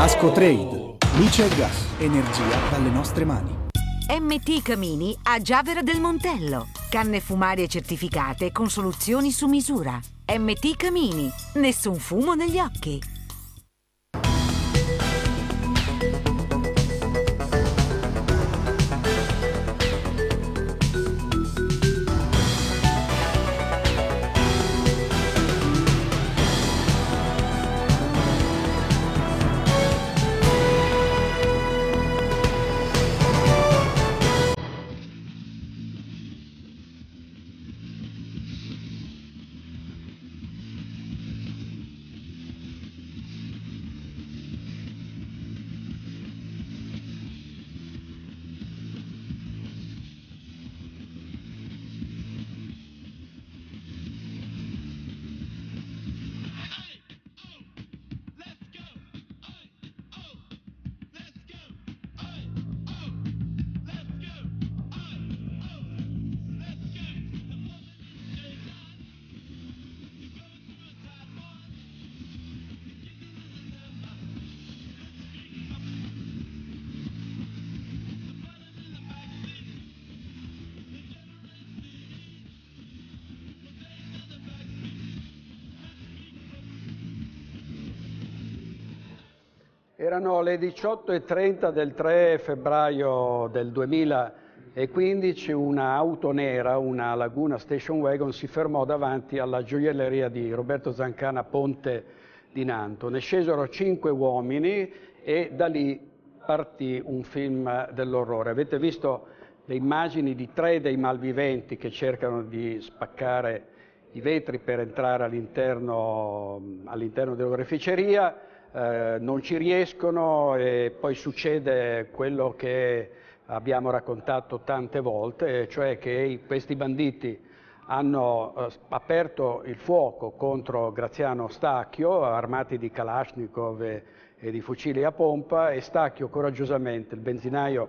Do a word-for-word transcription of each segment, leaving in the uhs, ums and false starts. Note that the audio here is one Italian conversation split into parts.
Ascotrade, luce e gas, energia dalle nostre mani. M T Camini a Giavera del Montello. Canne fumarie certificate con soluzioni su misura. M T Camini, nessun fumo negli occhi. Erano le diciotto e trenta del tre febbraio del duemilaquindici, una auto nera, una Laguna Station Wagon, si fermò davanti alla gioielleria di Roberto Zancana, Ponte di Nanto. Ne scesero cinque uomini e da lì partì un film dell'orrore. Avete visto le immagini di tre dei malviventi che cercano di spaccare i vetri per entrare all'interno all'interno dell'oreficeria. Eh, non ci riescono e poi succede quello che abbiamo raccontato tante volte, cioè che i, questi banditi hanno eh, aperto il fuoco contro Graziano Stacchio, armati di Kalashnikov e, e di fucili a pompa, e Stacchio coraggiosamente, il benzinaio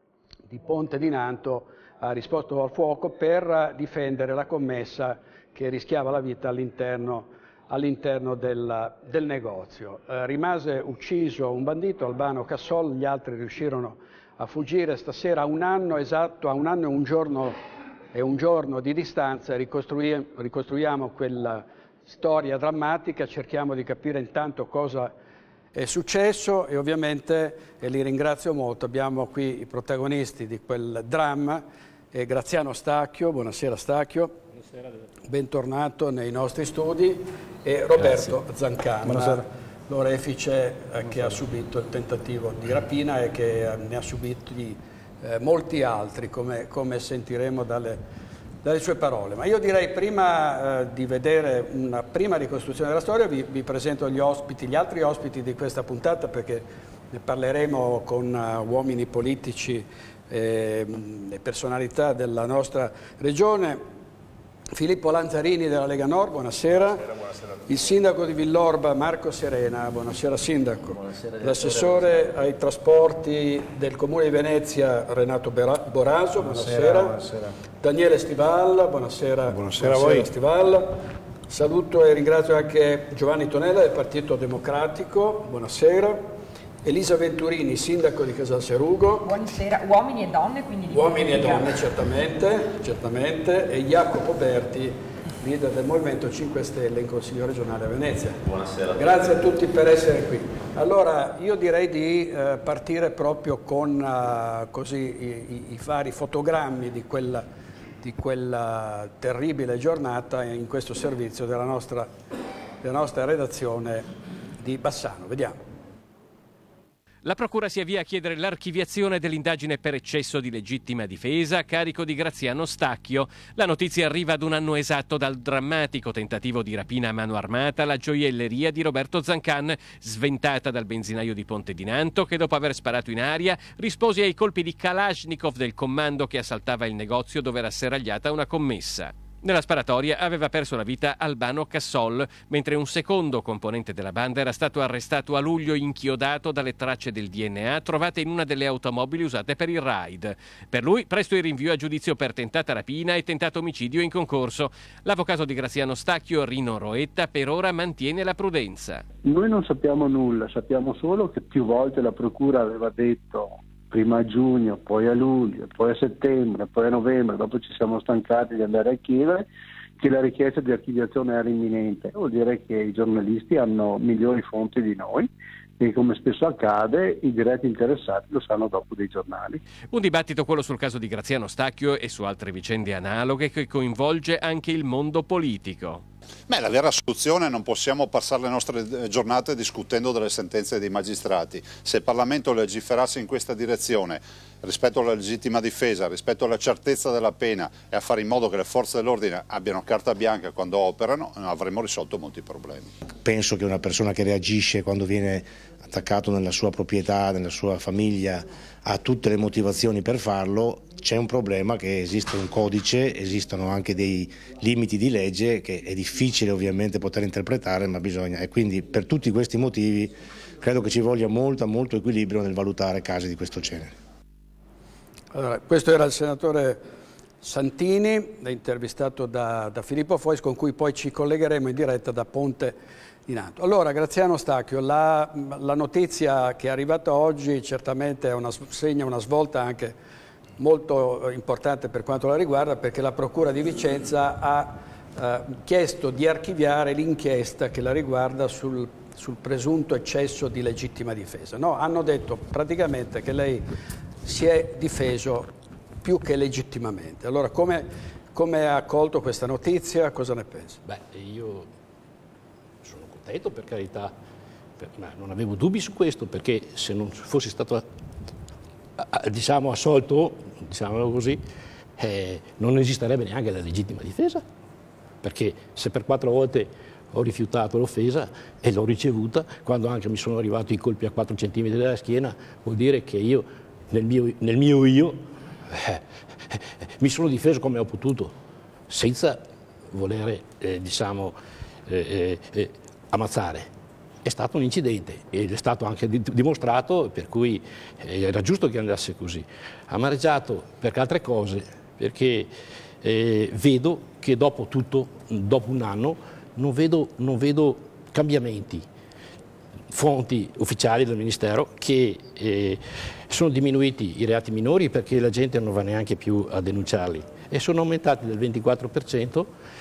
di Ponte di Nanto, ha risposto al fuoco per difendere la commessa che rischiava la vita all'interno all'interno del, del negozio. Eh, rimase ucciso un bandito, Albano Cassol, gli altri riuscirono a fuggire. Stasera, a un anno esatto, a un anno e un giorno, e un giorno di distanza, ricostrui, ricostruiamo quella storia drammatica, cerchiamo di capire intanto cosa è successo e ovviamente, e li ringrazio molto, abbiamo qui i protagonisti di quel dramma, e Graziano Stacchio. Buonasera Stacchio. Bentornato nei nostri studi, e Roberto Grazie. Zancana, l'orefice eh, che ha subito il tentativo di rapina e che eh, ne ha subiti eh, molti altri, come, come sentiremo dalle, dalle sue parole. Ma io direi, prima eh, di vedere una prima ricostruzione della storia, vi, vi presento gli ospiti, gli altri ospiti di questa puntata, perché ne parleremo con uh, uomini politici e, e personalità della nostra regione. Filippo Lanzarini della Lega Nord, buonasera. Buonasera, buonasera. Il sindaco di Villorba, Marco Serena, buonasera sindaco. L'assessore ai trasporti del Comune di Venezia, Renato Boraso, buonasera. Buonasera. Buonasera. Daniele Stival, buonasera. Buonasera, buonasera a voi. Stival. Saluto e ringrazio anche Giovanni Tonella del Partito Democratico, buonasera. Elisa Venturini, sindaco di Casalserugo. Buonasera, uomini e donne, quindi di Uomini e donne, certamente, certamente. E Jacopo Berti, leader del Movimento cinque Stelle in Consiglio regionale a Venezia. Buonasera. Grazie a tutti per essere qui. Allora, io direi di eh, partire proprio con uh, così, i, i vari fotogrammi di quella, di quella terribile giornata in questo servizio della nostra, della nostra redazione di Bassano. Vediamo. La Procura si avvia a chiedere l'archiviazione dell'indagine per eccesso di legittima difesa a carico di Graziano Stacchio. La notizia arriva ad un anno esatto dal drammatico tentativo di rapina a mano armata alla gioielleria di Roberto Zancan, sventata dal benzinaio di Ponte di Nanto, che dopo aver sparato in aria rispose ai colpi di Kalashnikov del comando che assaltava il negozio dove era serragliata una commessa. Nella sparatoria aveva perso la vita Albano Cassol, mentre un secondo componente della banda era stato arrestato a luglio inchiodato dalle tracce del D N A trovate in una delle automobili usate per il raid. Per lui presto il rinvio a giudizio per tentata rapina e tentato omicidio in concorso. L'avvocato di Graziano Stacchio, Rino Roetta, per ora mantiene la prudenza. Noi non sappiamo nulla, sappiamo solo che più volte la procura aveva detto prima a giugno, poi a luglio, poi a settembre, poi a novembre, dopo ci siamo stancati di andare a chiedere che la richiesta di archiviazione era imminente. Vuol dire che i giornalisti hanno migliori fonti di noi e, come spesso accade, i diretti interessati lo sanno dopo dei giornali. Un dibattito, quello sul caso di Graziano Stacchio e su altre vicende analoghe, che coinvolge anche il mondo politico. Beh, la vera soluzione: non possiamo passare le nostre giornate discutendo delle sentenze dei magistrati. Se il Parlamento legiferasse in questa direzione, rispetto alla legittima difesa, rispetto alla certezza della pena, e a fare in modo che le forze dell'ordine abbiano carta bianca quando operano, avremmo risolto molti problemi. Penso che una persona che reagisce quando viene attaccato nella sua proprietà, nella sua famiglia, ha tutte le motivazioni per farlo. C'è un problema, che esiste un codice, esistono anche dei limiti di legge che è difficile ovviamente poter interpretare, ma bisogna, e quindi per tutti questi motivi credo che ci voglia molto, molto equilibrio nel valutare casi di questo genere. Allora, questo era il senatore Santini, intervistato da, da Filippo Fois, con cui poi ci collegheremo in diretta da Ponte di Nato. Allora, Graziano Stacchio, la, la notizia che è arrivata oggi certamente è una, segna una svolta anche molto importante per quanto la riguarda, perché la Procura di Vicenza ha eh, chiesto di archiviare l'inchiesta che la riguarda sul, sul presunto eccesso di legittima difesa. No, hanno detto praticamente che lei si è difeso più che legittimamente. Allora, come, come ha accolto questa notizia? Cosa ne pensa? Beh, io sono contento, per carità, per, ma non avevo dubbi su questo, perché se non fossi stato diciamo assolto, diciamolo così, eh, non esisterebbe neanche la legittima difesa, perché se per quattro volte ho rifiutato l'offesa e l'ho ricevuta, quando anche mi sono arrivati i colpi a quattro centimetri dalla schiena, vuol dire che io nel mio, nel mio io eh, mi sono difeso come ho potuto, senza volere eh, diciamo eh, eh, ammazzare. È stato un incidente ed è stato anche dimostrato, per cui era giusto che andasse così. Amareggiato per altre cose, perché eh, vedo che dopo tutto, dopo un anno, non vedo, non vedo cambiamenti. Fonti ufficiali del Ministero che eh, sono diminuiti i reati minori perché la gente non va neanche più a denunciarli e sono aumentati del ventiquattro per cento.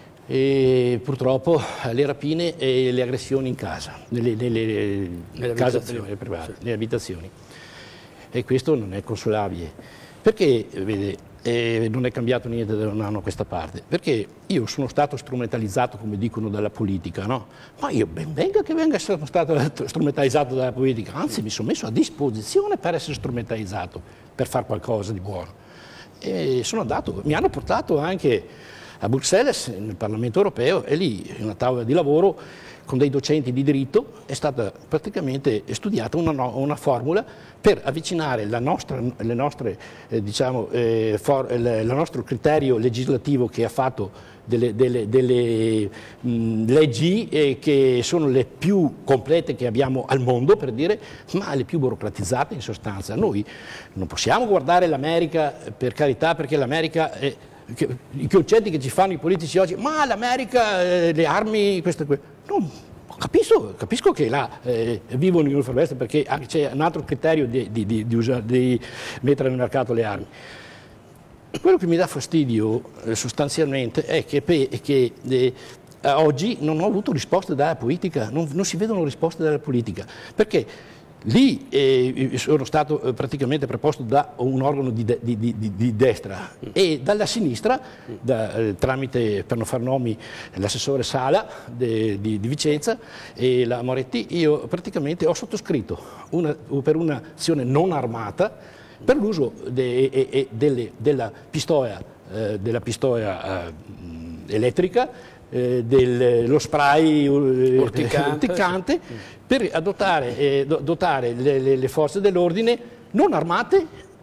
E purtroppo le rapine e le aggressioni in casa, nelle, nelle, nelle, case abitazioni. private, Sì. nelle abitazioni. E questo non è consolabile. Perché, vede, eh, non è cambiato niente da un anno a questa parte? Perché io sono stato strumentalizzato, come dicono, dalla politica, no? Ma io ben venga che venga stato strumentalizzato dalla politica, anzi mi sono messo a disposizione per essere strumentalizzato, per fare qualcosa di buono. E sono andato, mi hanno portato anche a Bruxelles, nel Parlamento europeo, e lì in una tavola di lavoro con dei docenti di diritto è stata praticamente studiata una, una formula per avvicinare la nostra, le nostre, eh, diciamo, eh, for, il, il nostro criterio legislativo che ha fatto delle, delle, delle mh, leggi eh, che sono le più complete che abbiamo al mondo, per dire, ma le più burocratizzate in sostanza. Noi non possiamo guardare l'America, per carità, perché l'America è Che, i concetti che ci fanno i politici oggi, ma l'America, eh, le armi, questo, questo. No, capisco, capisco che là eh, vivono in un foresta perché c'è un altro criterio di, di, di, di, usare, di mettere nel mercato le armi. Quello che mi dà fastidio eh, sostanzialmente è che, è che eh, oggi non ho avuto risposte dalla politica, non, non si vedono risposte dalla politica, perché lì eh, sono stato eh, praticamente preposto da un organo di, de, di, di, di destra e dalla sinistra, da, eh, tramite, per non far nomi, l'assessore Sala de, di, di Vicenza e la Moretti, io praticamente ho sottoscritto una, per un'azione non armata per l'uso de, de, della pistoia, eh, della pistoia eh, elettrica, eh, dello spray eh, urticante, urticante per dotare, eh, dotare le, le, le forze dell'ordine non armate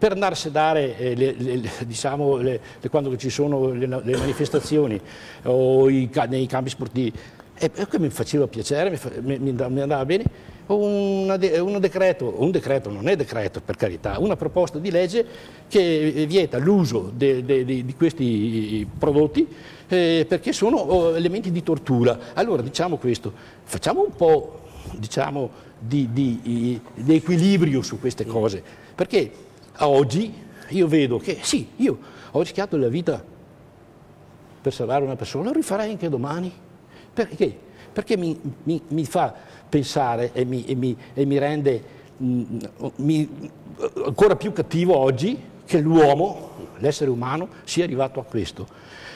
per andare a sedare eh, le, le, le, diciamo, le, le, quando ci sono le, le manifestazioni o i, nei campi sportivi. E che mi faceva piacere, mi, fa, mi, mi andava bene, una de, un decreto, un decreto non è decreto per carità, una proposta di legge che vieta l'uso de, de, de, di questi prodotti eh, perché sono oh, elementi di tortura. Allora diciamo questo, facciamo un po' diciamo, di, di, di equilibrio su queste cose, perché oggi io vedo che sì, io ho rischiato la vita per salvare una persona, lo rifarei anche domani. Perché? Perché mi, mi, mi fa pensare e mi, e mi, e mi rende mh, mi, ancora più cattivo oggi che l'uomo, l'essere umano, sia arrivato a questo.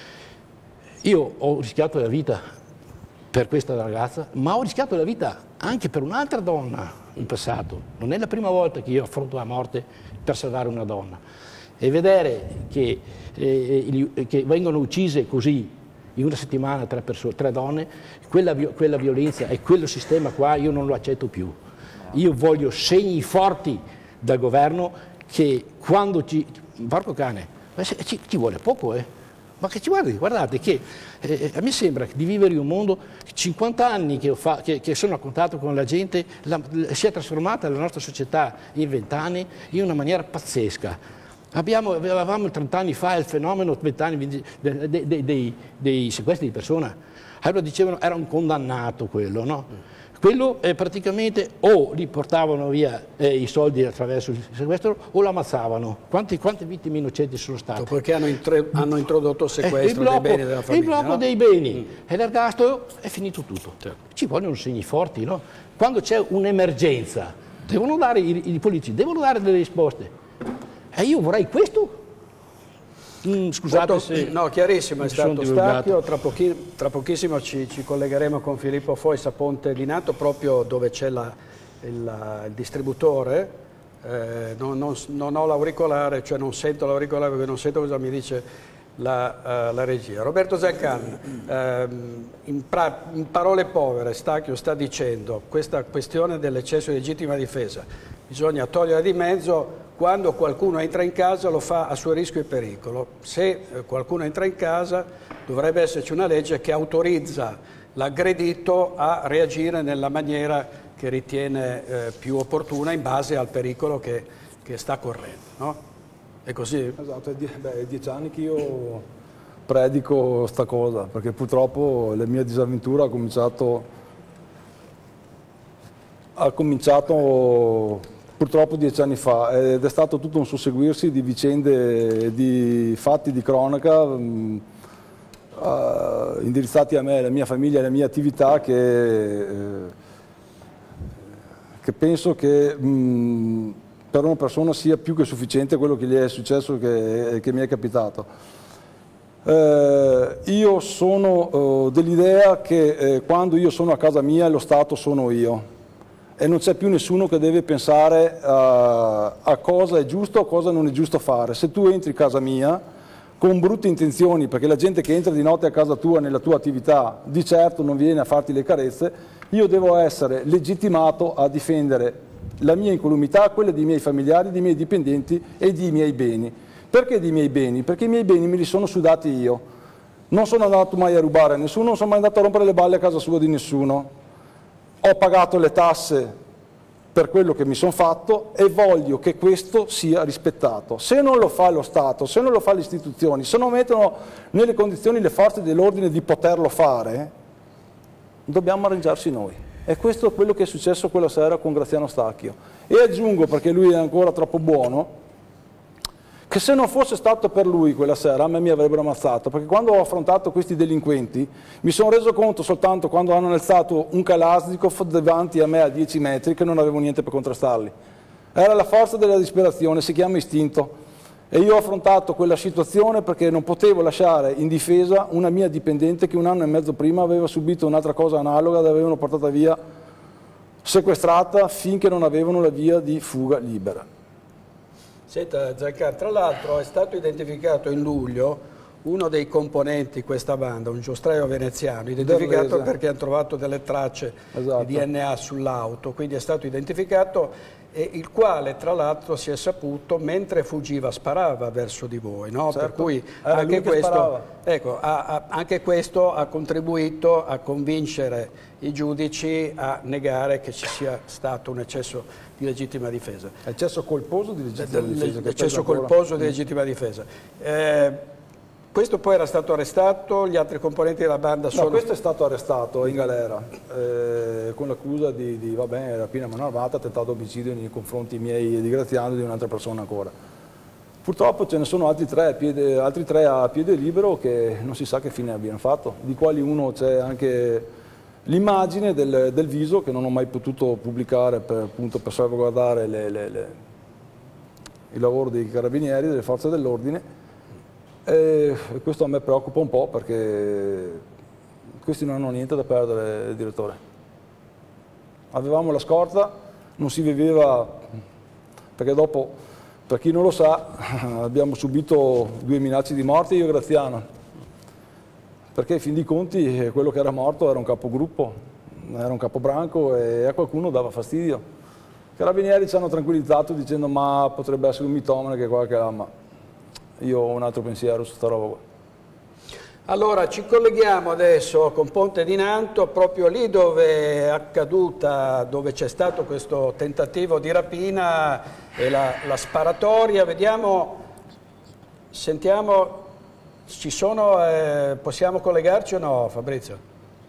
Io ho rischiato la vita per questa ragazza, ma ho rischiato la vita anche per un'altra donna in passato. Non è la prima volta che io affronto la morte per salvare una donna. E vedere che, eh, che vengono uccise così in una settimana tre, persone, tre donne, quella, quella violenza e quello sistema qua io non lo accetto più. Io voglio segni forti dal governo che quando ci... Porco cane, ci, ci vuole poco, eh? Ma che ci guardi, guardate che eh, a me sembra di vivere in un mondo, cinquanta anni che, ho fa, che, che sono a contatto con la gente, la, si è trasformata la nostra società in vent'anni in una maniera pazzesca. Abbiamo, avevamo trent'anni fa il fenomeno vent'anni dei, dei, dei, dei sequestri di persona, allora dicevano era un condannato quello, no? Quello eh, praticamente o li portavano via eh, i soldi attraverso il sequestro o lo ammazzavano. Quante, quante vittime innocenti sono state? Perché hanno, hanno introdotto il sequestro eh, il blocco, dei beni della famiglia. Il blocco no? dei beni mm. e l'ergastolo è finito tutto. Certo. Ci vogliono segni forti, no? Quando c'è un'emergenza, devono dare i, i politici, devono dare delle risposte. E io vorrei questo. Mm, scusate Molto, se... No, chiarissimo, è stato Stacchio. Tra, pochi, tra pochissimo ci, ci collegheremo con Filippo Fois a Ponte di Nato, proprio dove c'è il, il distributore. Eh, non, non, non ho l'auricolare, cioè non sento l'auricolare perché non sento cosa mi dice la, uh, la regia. Roberto Zancan, ehm, in, pra, in parole povere, Stacchio sta dicendo questa questione dell'eccesso di legittima difesa bisogna toglierla di mezzo. Quando qualcuno entra in casa lo fa a suo rischio e pericolo. Se qualcuno entra in casa dovrebbe esserci una legge che autorizza l'aggredito a reagire nella maniera che ritiene eh, più opportuna in base al pericolo che, che sta correndo. No? È così? Esatto, è, die beh, è dieci anni che io predico sta cosa, perché purtroppo la mia disavventura ha cominciato, ha cominciato purtroppo dieci anni fa ed è stato tutto un susseguirsi di vicende, di fatti di cronaca mh, uh, indirizzati a me, alla mia famiglia, alla mia attività che, eh, che penso che mh, per una persona sia più che sufficiente quello che gli è successo, che, che mi è capitato. Eh, io sono uh, dell'idea che eh, quando io sono a casa mia lo Stato sono io. E non c'è più nessuno che deve pensare uh, a cosa è giusto o cosa non è giusto fare. Se tu entri in casa mia con brutte intenzioni, perché la gente che entra di notte a casa tua nella tua attività di certo non viene a farti le carezze, io devo essere legittimato a difendere la mia incolumità, quella dei miei familiari, dei miei dipendenti e dei miei beni. Perché dei miei beni? Perché i miei beni me li sono sudati io. Non sono andato mai a rubare a nessuno, non sono mai andato a rompere le balle a casa sua di nessuno. Ho pagato le tasse per quello che mi sono fatto e voglio che questo sia rispettato. Se non lo fa lo Stato, se non lo fa le istituzioni, se non mettono nelle condizioni le forze dell'ordine di poterlo fare, dobbiamo arrangiarsi noi. E questo è quello che è successo quella sera con Graziano Stacchio. E aggiungo, perché lui è ancora troppo buono, che se non fosse stato per lui quella sera a me mi avrebbero ammazzato, perché quando ho affrontato questi delinquenti mi sono reso conto soltanto quando hanno alzato un Kalashnikov davanti a me a dieci metri che non avevo niente per contrastarli. Era la forza della disperazione, si chiama istinto, e io ho affrontato quella situazione perché non potevo lasciare in difesa una mia dipendente che un anno e mezzo prima aveva subito un'altra cosa analoga, l'avevano portata via sequestrata finché non avevano la via di fuga libera. Senta Zancan, tra l'altro è stato identificato in luglio uno dei componenti di questa banda, un giostraio veneziano, identificato Derlese. Perché hanno trovato delle tracce esatto. di D N A sull'auto, quindi è stato identificato e il quale tra l'altro si è saputo mentre fuggiva sparava verso di voi, no? Certo, per cui era anche lui che questo, sparava. ecco, ha, ha, anche questo ha contribuito a convincere i giudici a negare che ci sia stato un eccesso di legittima difesa. Eccesso colposo di legittima difesa. che Eccesso pesa ancora. colposo di legittima difesa. Eh, questo poi era stato arrestato, gli altri componenti della banda sono... No, questo è stato arrestato in galera eh, con l'accusa di, di vabbè, rapina a mano armata, tentato omicidio nei confronti miei e di Graziano e di un'altra persona ancora. Purtroppo ce ne sono altri tre, a piede, altri tre a piede libero che non si sa che fine abbiano fatto, di quali uno c'è anche l'immagine del, del viso che non ho mai potuto pubblicare per, appunto, per salvaguardare le, le, le, il lavoro dei carabinieri, delle forze dell'ordine. E questo a me preoccupa un po' perché questi non hanno niente da perdere, direttore. Avevamo la scorta, non si viveva, perché dopo, per chi non lo sa, abbiamo subito due minacce di morte io e Graziano, perché in fin dei conti quello che era morto era un capogruppo, era un capobranco e a qualcuno dava fastidio. I carabinieri ci hanno tranquillizzato dicendo ma potrebbe essere un mitomane che qualche ama. Io ho un altro pensiero su sta roba qua. Allora, ci colleghiamo adesso con Ponte di Nanto, proprio lì dove è accaduta, dove c'è stato questo tentativo di rapina e la, la sparatoria. Vediamo, sentiamo, ci sono, eh, possiamo collegarci o no, Fabrizio?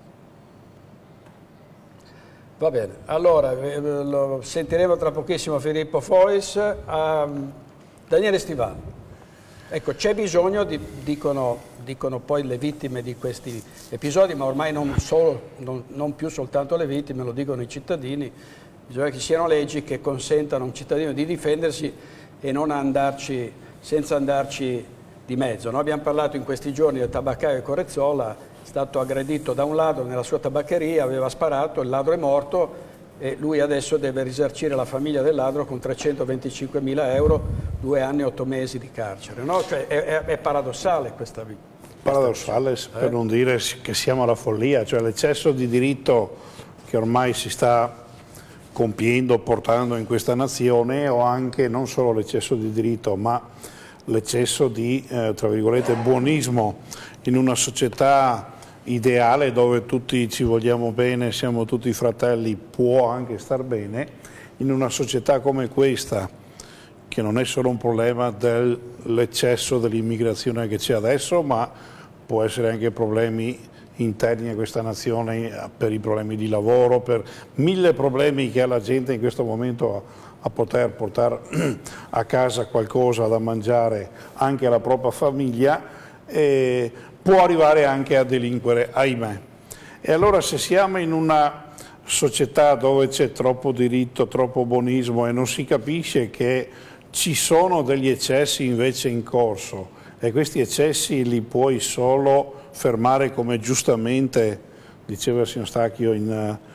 Va bene, allora, eh, lo sentiremo tra pochissimo Filippo Fois. Um, Daniele Stivali. Ecco, c'è bisogno, di, dicono, dicono poi le vittime di questi episodi, ma ormai non, solo, non, non più soltanto le vittime, lo dicono i cittadini, bisogna che ci siano leggi che consentano a un cittadino di difendersi e non andarci, senza andarci di mezzo. Noi abbiamo parlato in questi giorni del tabaccaio Corezzola, è stato aggredito da un ladro nella sua tabaccheria, aveva sparato, il ladro è morto, e lui adesso deve risarcire la famiglia del ladro con trecentoventicinquemila euro, due anni e otto mesi di carcere. No? Cioè, è, è, è paradossale questa vita. Paradossale, eh? Per non dire che siamo alla follia, cioè l'eccesso di diritto che ormai si sta compiendo, portando in questa nazione, o anche non solo l'eccesso di diritto, ma l'eccesso di, eh, tra virgolette, buonismo in una società ideale dove tutti ci vogliamo bene, siamo tutti fratelli, può anche star bene. In una società come questa, che non è solo un problema dell'eccesso dell'immigrazione che c'è adesso, ma può essere anche problemi interni a questa nazione, per i problemi di lavoro, per mille problemi che ha la gente in questo momento a, a poter portare a casa qualcosa da mangiare anche alla propria famiglia, e può arrivare anche a delinquere, ahimè. E allora se siamo in una società dove c'è troppo diritto, troppo buonismo e non si capisce che ci sono degli eccessi invece in corso, e questi eccessi li puoi solo fermare, come giustamente diceva il signor Stacchio, in,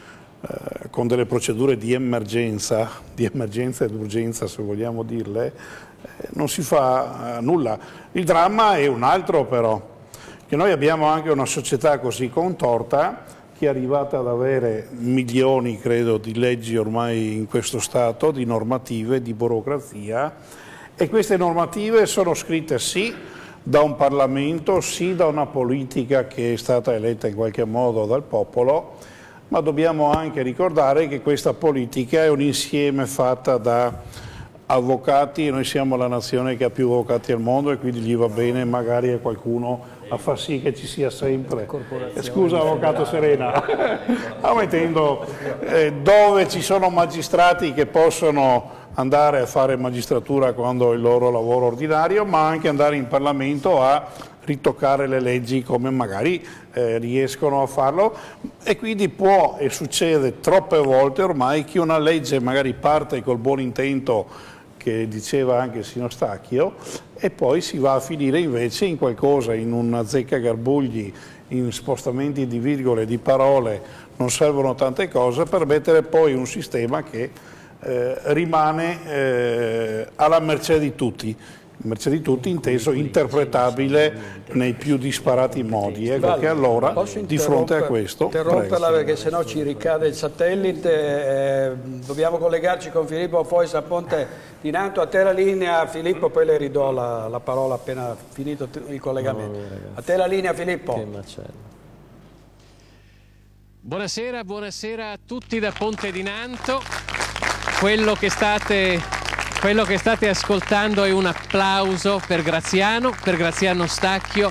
eh, con delle procedure di emergenza, di emergenza ed urgenza se vogliamo dirle, eh, non si fa eh, nulla. Il dramma è un altro però, che noi abbiamo anche una società così contorta che è arrivata ad avere milioni, credo, di leggi ormai in questo Stato, di normative, di burocrazia, e queste normative sono scritte sì da un Parlamento, sì da una politica che è stata eletta in qualche modo dal popolo, ma dobbiamo anche ricordare che questa politica è un insieme fatta da avvocati, e noi siamo la nazione che ha più avvocati al mondo, e quindi gli va bene magari a qualcuno a far sì che ci sia sempre. Scusa avvocato Serena, ammettendo eh, dove ci sono magistrati che possono andare a fare magistratura quando è il loro lavoro ordinario, ma anche andare in Parlamento a ritoccare le leggi come magari eh, riescono a farlo, e quindi può, e succede troppe volte ormai, che una legge magari parte col buon intento che diceva anche il signor Stacchio, e poi si va a finire invece in qualcosa, in un azzeccagarbugli, in spostamenti di virgole, di parole, non servono tante cose per mettere poi un sistema che eh, rimane eh, alla mercé di tutti. merce di tutti, inteso interpretabile nei più disparati modi. Ecco Vale, che allora, posso di fronte a questo... interromperla perché sennò ci ricade il satellite, eh, dobbiamo collegarci con Filippo Fois a Ponte di Nanto. A te la linea, Filippo, poi le ridò la, la parola appena finito il collegamento. No, a te la linea, Filippo. Che macello. Buonasera, buonasera a tutti da Ponte di Nanto. Quello che state, quello che state ascoltando è un applauso per Graziano, per Graziano Stacchio,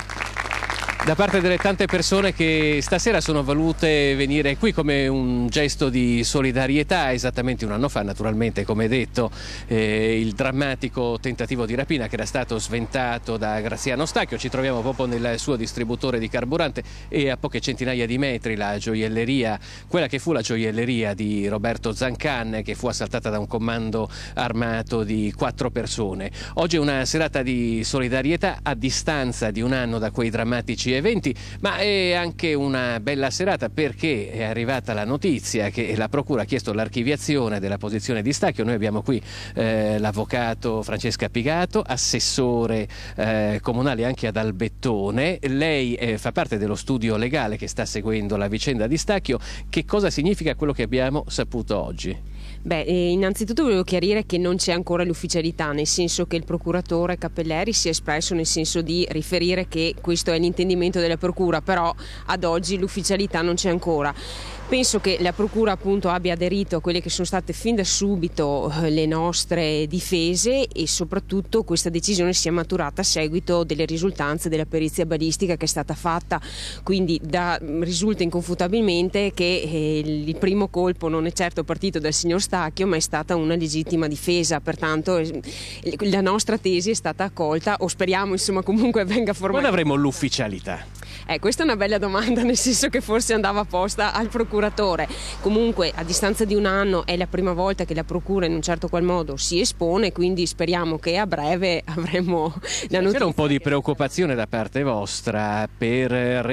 da parte delle tante persone che stasera sono volute venire qui come un gesto di solidarietà. Esattamente un anno fa, naturalmente, come detto, eh, il drammatico tentativo di rapina che era stato sventato da Graziano Stacchio. Ci troviamo proprio nel suo distributore di carburante e a poche centinaia di metri la gioielleria, quella che fu la gioielleria di Roberto Zancan, che fu assaltata da un comando armato di quattro persone. Oggi è una serata di solidarietà a distanza di un anno da quei drammatici eventi, ma è anche una bella serata perché è arrivata la notizia che la Procura ha chiesto l'archiviazione della posizione di Stacchio. Noi abbiamo qui eh, l'avvocato Francesca Pigato, assessore eh, comunale anche ad Albettone. Lei eh, fa parte dello studio legale che sta seguendo la vicenda di Stacchio. Che cosa significa quello che abbiamo saputo oggi? Beh, eh, innanzitutto volevo chiarire che non c'è ancora l'ufficialità, nel senso che il procuratore Cappelleri si è espresso nel senso di riferire che questo è l'intendimento della procura, però ad oggi l'ufficialità non c'è ancora. Penso che la procura appunto abbia aderito a quelle che sono state fin da subito le nostre difese e soprattutto questa decisione sia maturata a seguito delle risultanze della perizia balistica che è stata fatta, quindi da, risulta inconfutabilmente che eh, il primo colpo non è certo partito dal signor Stacchio ma è stata una legittima difesa, pertanto eh, la nostra tesi è stata accolta, o speriamo insomma comunque venga formalizzata. Quando avremo l'ufficialità? Eh, questa è una bella domanda, nel senso che forse andava posta al procuratore. Comunque a distanza di un anno è la prima volta che la procura in un certo qual modo si espone, quindi speriamo che a breve avremo la notizia. C'era un po' di preoccupazione da parte vostra per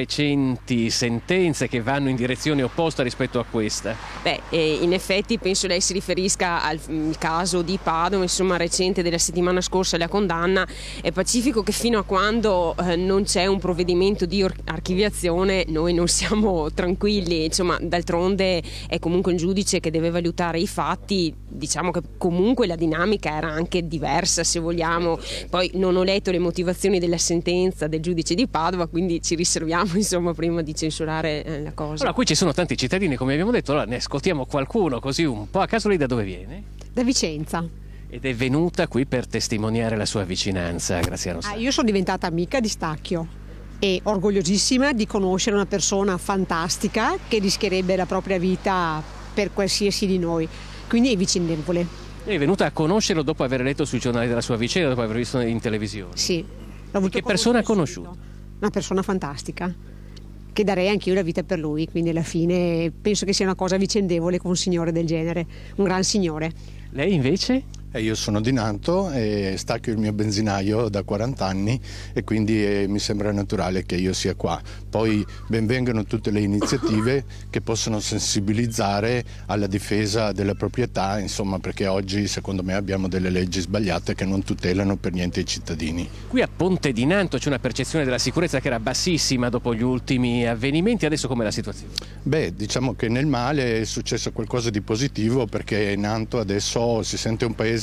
recenti sentenze che vanno in direzione opposta rispetto a questa? Beh, eh, in effetti penso lei si riferisca al caso di Padova, insomma recente della settimana scorsa, la condanna. È pacifico che fino a quando eh, non c'è un provvedimento di archiviazione noi non siamo tranquilli, insomma d'altronde è comunque un giudice che deve valutare i fatti, diciamo che comunque la dinamica era anche diversa se vogliamo, poi non ho letto le motivazioni della sentenza del giudice di Padova, quindi ci riserviamo insomma prima di censurare eh, la cosa. Allora qui ci sono tanti cittadini come abbiamo detto, allora ne ascoltiamo qualcuno così un po' a caso. Lei da dove viene? Da Vicenza. Ed è venuta qui per testimoniare la sua vicinanza a Graziano Stacchio. Ah, io sono diventata amica di Stacchio e orgogliosissima di conoscere una persona fantastica che rischierebbe la propria vita per qualsiasi di noi, quindi è vicindevole. Lei è venuta a conoscerlo dopo aver letto sui giornali della sua vicenda, dopo aver visto in televisione? Sì. E che persona ha conosciuto? Una persona fantastica, che darei anch'io la vita per lui, quindi alla fine penso che sia una cosa vicendevole con un signore del genere, un gran signore. Lei invece? Eh, io sono di Nanto e Stacchio è il mio benzinaio da quaranta anni e quindi eh, mi sembra naturale che io sia qua. Poi benvengano tutte le iniziative che possono sensibilizzare alla difesa della proprietà, insomma, perché oggi secondo me abbiamo delle leggi sbagliate che non tutelano per niente i cittadini. Qui a Ponte di Nanto c'è una percezione della sicurezza che era bassissima dopo gli ultimi avvenimenti, adesso com'è la situazione? Beh, diciamo che nel male è successo qualcosa di positivo perché Nanto adesso si sente un paese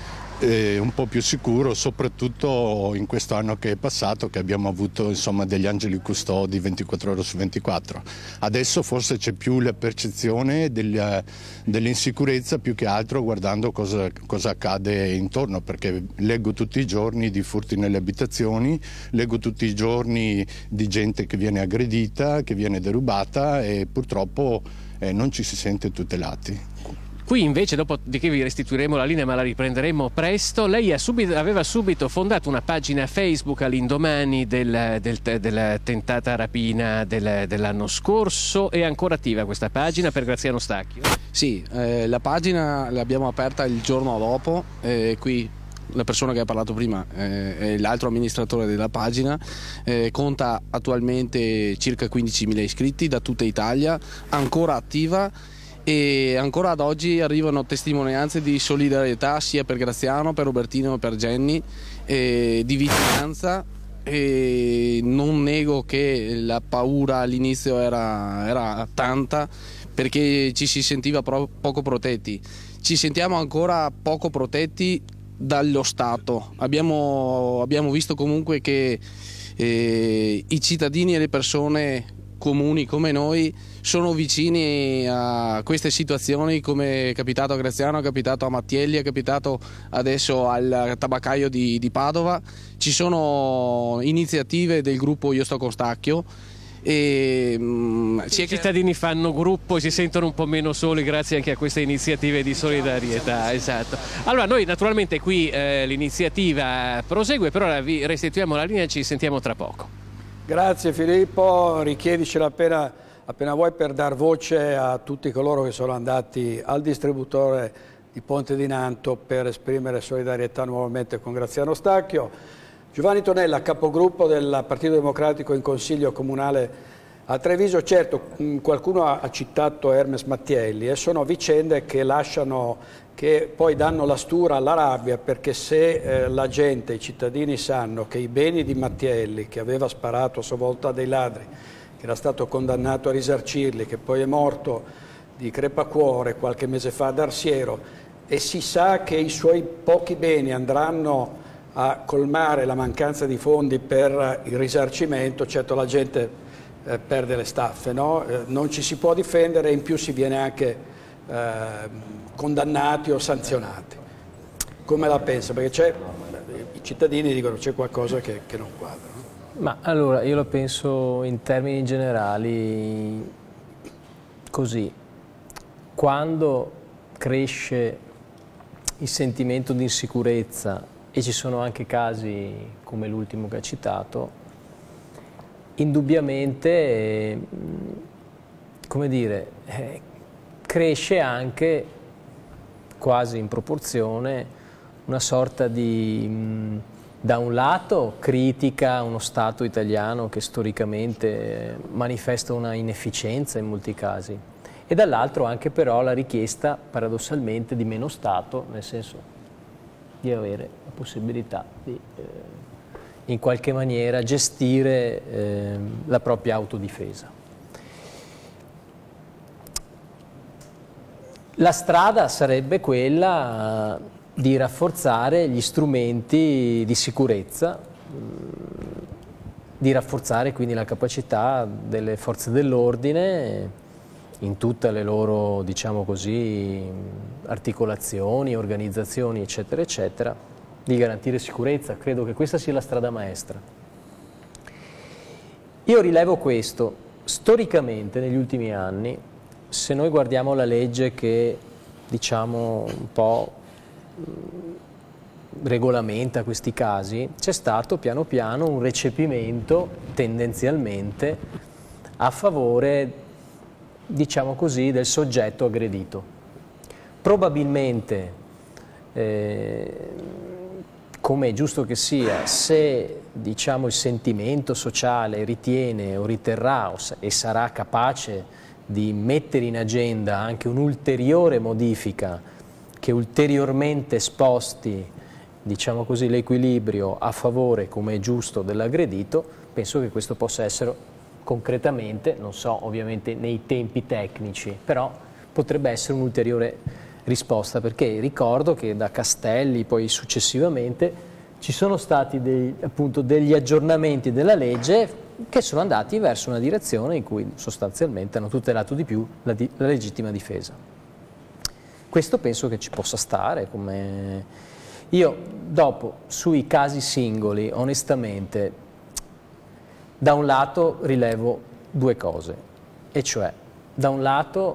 Eh, un po' più sicuro, soprattutto in questo anno che è passato, che abbiamo avuto insomma degli angeli custodi ventiquattro ore su ventiquattro. Adesso forse c'è più la percezione del, dell'insicurezza più che altro guardando cosa, cosa accade intorno, perché leggo tutti i giorni di furti nelle abitazioni, leggo tutti i giorni di gente che viene aggredita, che viene derubata e purtroppo eh, non ci si sente tutelati. Qui invece, dopo di che vi restituiremo la linea ma la riprenderemo presto, lei ha subito, aveva subito fondato una pagina Facebook all'indomani del, del, della tentata rapina del, dell'anno scorso. È ancora attiva questa pagina per Graziano Stacchio? Sì, eh, la pagina l'abbiamo aperta il giorno dopo, eh, qui la persona che ha parlato prima eh, è l'altro amministratore della pagina, eh, conta attualmente circa quindicimila iscritti da tutta Italia, ancora attiva. E ancora ad oggi arrivano testimonianze di solidarietà sia per Graziano, per Robertino e per Jenny, eh, di vicinanza. E non nego che la paura all'inizio era, era tanta, perché ci si sentiva pro- poco protetti. Ci sentiamo ancora poco protetti dallo Stato. Abbiamo, abbiamo visto comunque che eh, i cittadini e le persone comuni come noi sono vicini a queste situazioni, come è capitato a Graziano, è capitato a Mattielli, è capitato adesso al tabaccaio di, di Padova. Ci sono iniziative del gruppo Io sto con Stacchio e mh, i cittadini fanno gruppo e si sentono un po' meno soli grazie anche a queste iniziative di solidarietà. Esatto. Allora noi naturalmente qui eh, l'iniziativa prosegue, però ora vi restituiamo la linea e ci sentiamo tra poco. Grazie Filippo, richiedicela appena, appena vuoi per dar voce a tutti coloro che sono andati al distributore di Ponte di Nanto per esprimere solidarietà nuovamente con Graziano Stacchio. Giovanni Tonella, capogruppo del Partito Democratico in Consiglio Comunale a Treviso. Certo, qualcuno ha citato Hermes Mattielli e sono vicende che lasciano, che poi danno la stura alla rabbia, perché se eh, la gente, i cittadini sanno che i beni di Mattielli, che aveva sparato a sua volta a dei ladri, che era stato condannato a risarcirli, che poi è morto di crepacuore qualche mese fa ad Arsiero, e si sa che i suoi pochi beni andranno a colmare la mancanza di fondi per il risarcimento, certo la gente eh, perde le staffe, no? Eh, non ci si può difendere e in più si viene anche eh, condannati o sanzionati. Come la pensa? Perché c'è, i cittadini dicono che c'è qualcosa che, che non quadra. No? Ma allora io lo penso in termini generali così: quando cresce il sentimento di insicurezza, e ci sono anche casi come l'ultimo che ha citato, indubbiamente, eh, come dire, eh, cresce anche, quasi in proporzione, una sorta di, mh, da un lato, critica a uno Stato italiano che storicamente manifesta una inefficienza in molti casi, e dall'altro anche però la richiesta, paradossalmente, di meno Stato, nel senso di avere la possibilità di eh, in qualche maniera gestire eh, la propria autodifesa. La strada sarebbe quella eh, di rafforzare gli strumenti di sicurezza, mh, di rafforzare quindi la capacità delle forze dell'ordine in tutte le loro, diciamo così, articolazioni, organizzazioni, eccetera, eccetera, di garantire sicurezza. Credo che questa sia la strada maestra. Io rilevo questo: storicamente, negli ultimi anni, se noi guardiamo la legge che, diciamo, un po' regolamenta questi casi, c'è stato piano piano un recepimento, tendenzialmente, a favore, diciamo così, del soggetto aggredito. Probabilmente, eh, come è giusto che sia, se, diciamo, il sentimento sociale ritiene o riterrà o sa- e sarà capace di mettere in agenda anche un'ulteriore modifica che ulteriormente sposti, diciamo così, l'equilibrio a favore, come è giusto, dell'aggredito, penso che questo possa essere concretamente, non so ovviamente nei tempi tecnici, però potrebbe essere un'ulteriore risposta, perché ricordo che da Castelli poi successivamente ci sono stati dei, appunto, degli aggiornamenti della legge che sono andati verso una direzione in cui sostanzialmente hanno tutelato di più la, di, la legittima difesa. Questo penso che ci possa stare. Come... Io dopo, sui casi singoli, onestamente, da un lato rilevo due cose, e cioè, da un lato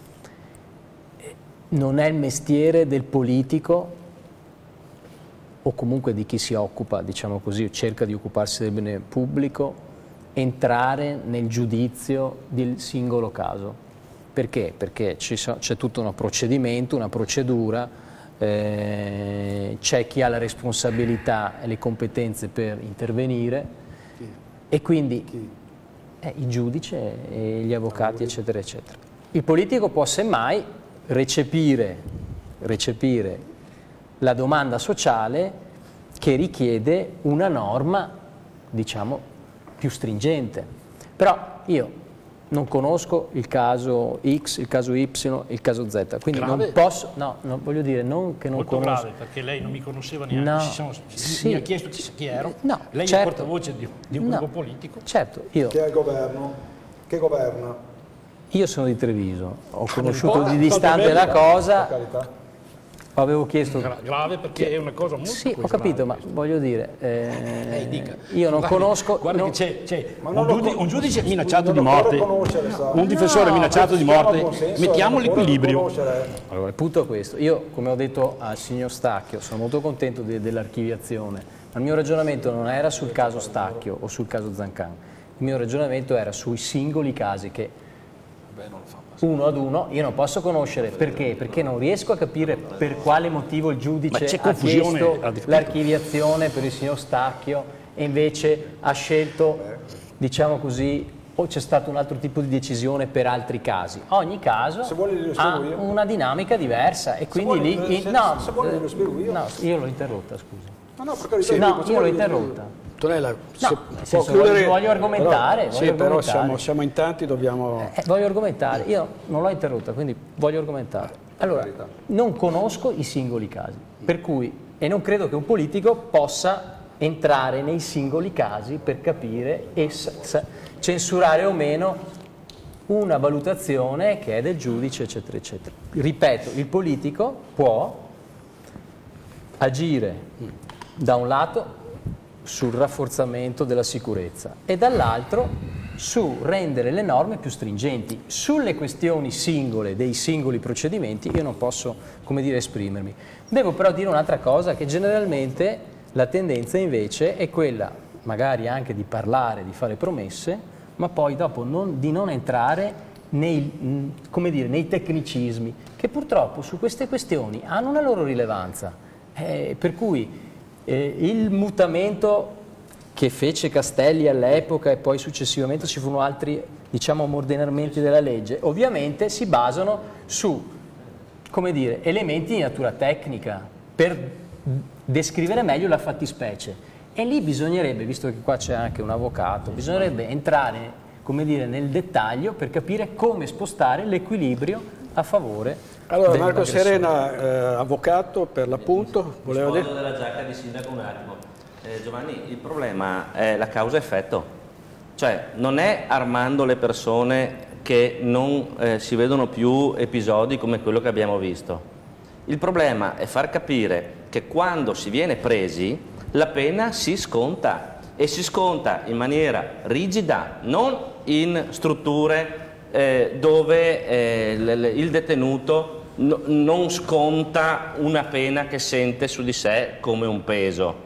non è il mestiere del politico o comunque di chi si occupa, diciamo così, o cerca di occuparsi del bene pubblico, entrare nel giudizio del singolo caso. Perché? Perché c'è tutto un procedimento, una procedura, eh, c'è chi ha la responsabilità e le competenze per intervenire, e quindi eh, il giudice e gli avvocati, eccetera, eccetera. Il politico può semmai recepire, recepire la domanda sociale che richiede una norma, diciamo, più stringente. Però io non conosco il caso X, il caso Y, il caso Z, quindi grave? non posso, no, non, voglio dire, non che non Molto conosco. grave, perché lei non mi conosceva neanche, No, ci siamo, sì. mi ha chiesto chi, chi ero, No, lei certo. è il portavoce di, di un No. gruppo politico. Certo, io, Che è il governo? Che governa? io sono di Treviso, ho Ah, conosciuto po', di va distante bene, la per cosa, carità. avevo chiesto... Gra- grave perché è una cosa molto Sì, ho questa capito, grave. ma voglio dire, eh, Lei dica. io non Guardi- conosco... Guarda non- che c'è, c'è Ma un, non lo giudice, con- un giudice scusi, minacciato non di lo morte, può conoscere, sa. un difensore No, minacciato di si chiama morte, buon senso, mettiamo non lo può l'equilibrio. conoscere. Allora, il punto è questo. Io, come ho detto al signor Stacchio, sono molto contento de- dell'archiviazione, ma il mio ragionamento non era sul caso Stacchio o sul caso Zancan, il mio ragionamento era sui singoli casi che uno ad uno io non posso conoscere. Perché? Perché non riesco a capire per quale motivo il Ma giudice c'è ha confusione, chiesto ha difficoltà. l'archiviazione per il signor Stacchio e invece ha scelto, diciamo così, o c'è stato un altro tipo di decisione per altri casi. Ogni caso Se vuole glielo spiego ha io. una dinamica diversa e quindi vuole- lì... se- no, se vuole glielo spiego io. no, io l'ho interrotta, scusa. Ma no, per carità, Sì, dico, no, se io l'ho vuole glielo spiego io. interrotta. Antonella, No, se nel può senso, chiudere... voglio, voglio argomentare, Però, voglio sì, però argomentare. siamo, siamo in tanti, dobbiamo... Eh, voglio argomentare, io non l'ho interrotta, quindi voglio argomentare. Allora, non conosco i singoli casi, per cui, e non credo che un politico possa entrare nei singoli casi per capire e s- s- censurare o meno una valutazione che è del giudice, eccetera, eccetera. Ripeto, il politico può agire da un lato sul rafforzamento della sicurezza e dall'altro su rendere le norme più stringenti. Sulle questioni singole dei singoli procedimenti io non posso, come dire, esprimermi. Devo però dire un'altra cosa, che generalmente la tendenza invece è quella magari anche di parlare, di fare promesse, ma poi dopo non, di non entrare nei, mh, come dire, nei tecnicismi, che purtroppo su queste questioni hanno una loro rilevanza. Eh, per cui eh, il mutamento che fece Castelli all'epoca e poi successivamente ci furono altri, diciamo, ammodernamenti della legge, ovviamente si basano su, come dire, elementi di natura tecnica per descrivere meglio la fattispecie. E lì bisognerebbe, visto che qua c'è anche un avvocato, bisognerebbe entrare, come dire, nel dettaglio per capire come spostare l'equilibrio a favore Allora, Marco dell'aggressore. Serena, eh, avvocato per l'appunto, voleva Rispondo dire... della giacca di sindaco un attimo. Eh, Giovanni, il problema è la causa-effetto, cioè non è armando le persone che non eh, si vedono più episodi come quello che abbiamo visto. Il problema è far capire che quando si viene presi la pena si sconta e si sconta in maniera rigida, non in strutture eh, dove eh, l- l- il detenuto no- non sconta una pena che sente su di sé come un peso.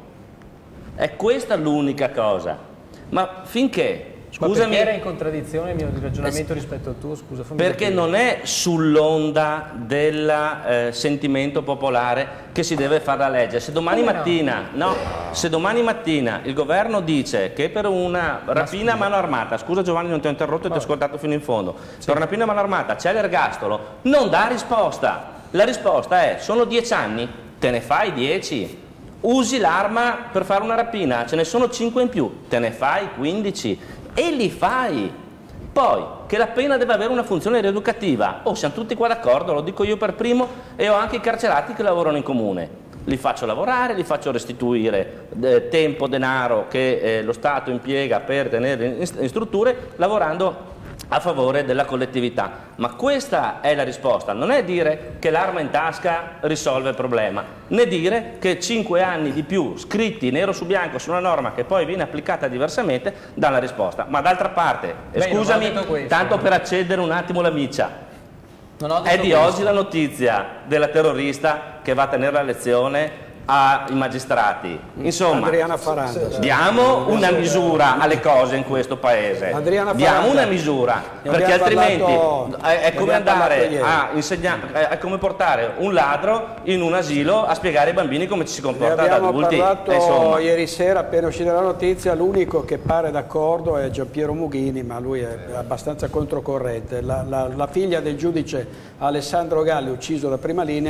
È questa l'unica cosa, ma finché, Ma scusami, perché era in contraddizione il mio ragionamento rispetto al tuo? Scusa, fammi perché capire. non è sull'onda del eh, sentimento popolare che si deve fare la legge. Se domani Come no? mattina, no, se domani mattina il governo dice che per una rapina a mano armata, scusa Giovanni non ti ho interrotto e ti ho ascoltato fino in fondo, per una rapina a mano armata c'è l'ergastolo, non dà risposta. La risposta è: sono dieci anni, te ne fai dieci. Usi l'arma per fare una rapina, ce ne sono cinque in più, te ne fai quindici e li fai. Poi, che la pena deve avere una funzione rieducativa, oh, siamo tutti qua d'accordo, lo dico io per primo e ho anche i carcerati che lavorano in comune. Li faccio lavorare, li faccio restituire eh, tempo, denaro che eh, lo Stato impiega per tenere in, in strutture, lavorando a favore della collettività. Ma questa è la risposta, non è dire che l'arma in tasca risolve il problema, né dire che cinque anni di più scritti nero su bianco su una norma che poi viene applicata diversamente dà la risposta. Ma d'altra parte, eh, Lei non ha scusami, detto questo. tanto per accedere un attimo la miccia, Non ho è detto di questo. oggi la notizia della terrorista che va a tenere la lezione ai magistrati. Insomma, Adriana Faranda. diamo una misura alle cose in questo paese. Adriana Diamo Faranda. una misura, Ne perché abbiamo altrimenti parlato- è, è ne come abbiamo andare parlato ieri. a insegnare, è come portare un ladro in un asilo a spiegare ai bambini come ci si Ne comporta da abbiamo adulti. parlato E insomma, ieri sera, appena uscita la notizia, l'unico che pare d'accordo è Giampiero Mughini, ma lui è abbastanza controcorrente. La, la- la figlia del giudice Alessandro Galli, ucciso da Prima Linea,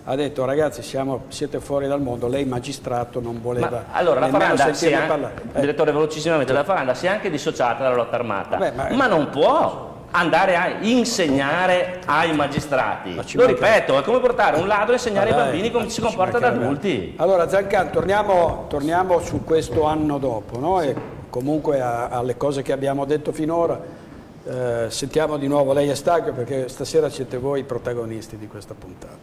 ha detto ragazzi siamo, siete fuori dal mondo, lei magistrato non voleva Ma, allora la nemmeno Faranda, si è, parlare. Eh. direttore velocissimamente, la Faranda si è anche dissociata dalla lotta armata, Vabbè, ma... ma non può andare a insegnare ai magistrati. Lo ripeto, è come portare un ladro a insegnare ai bambini come si comporta da adulti. Allora Zancan, torniamo, torniamo su questo anno dopo, no? E comunque a, alle cose che abbiamo detto finora. Eh, sentiamo di nuovo lei e Stacchio, perché stasera siete voi i protagonisti di questa puntata.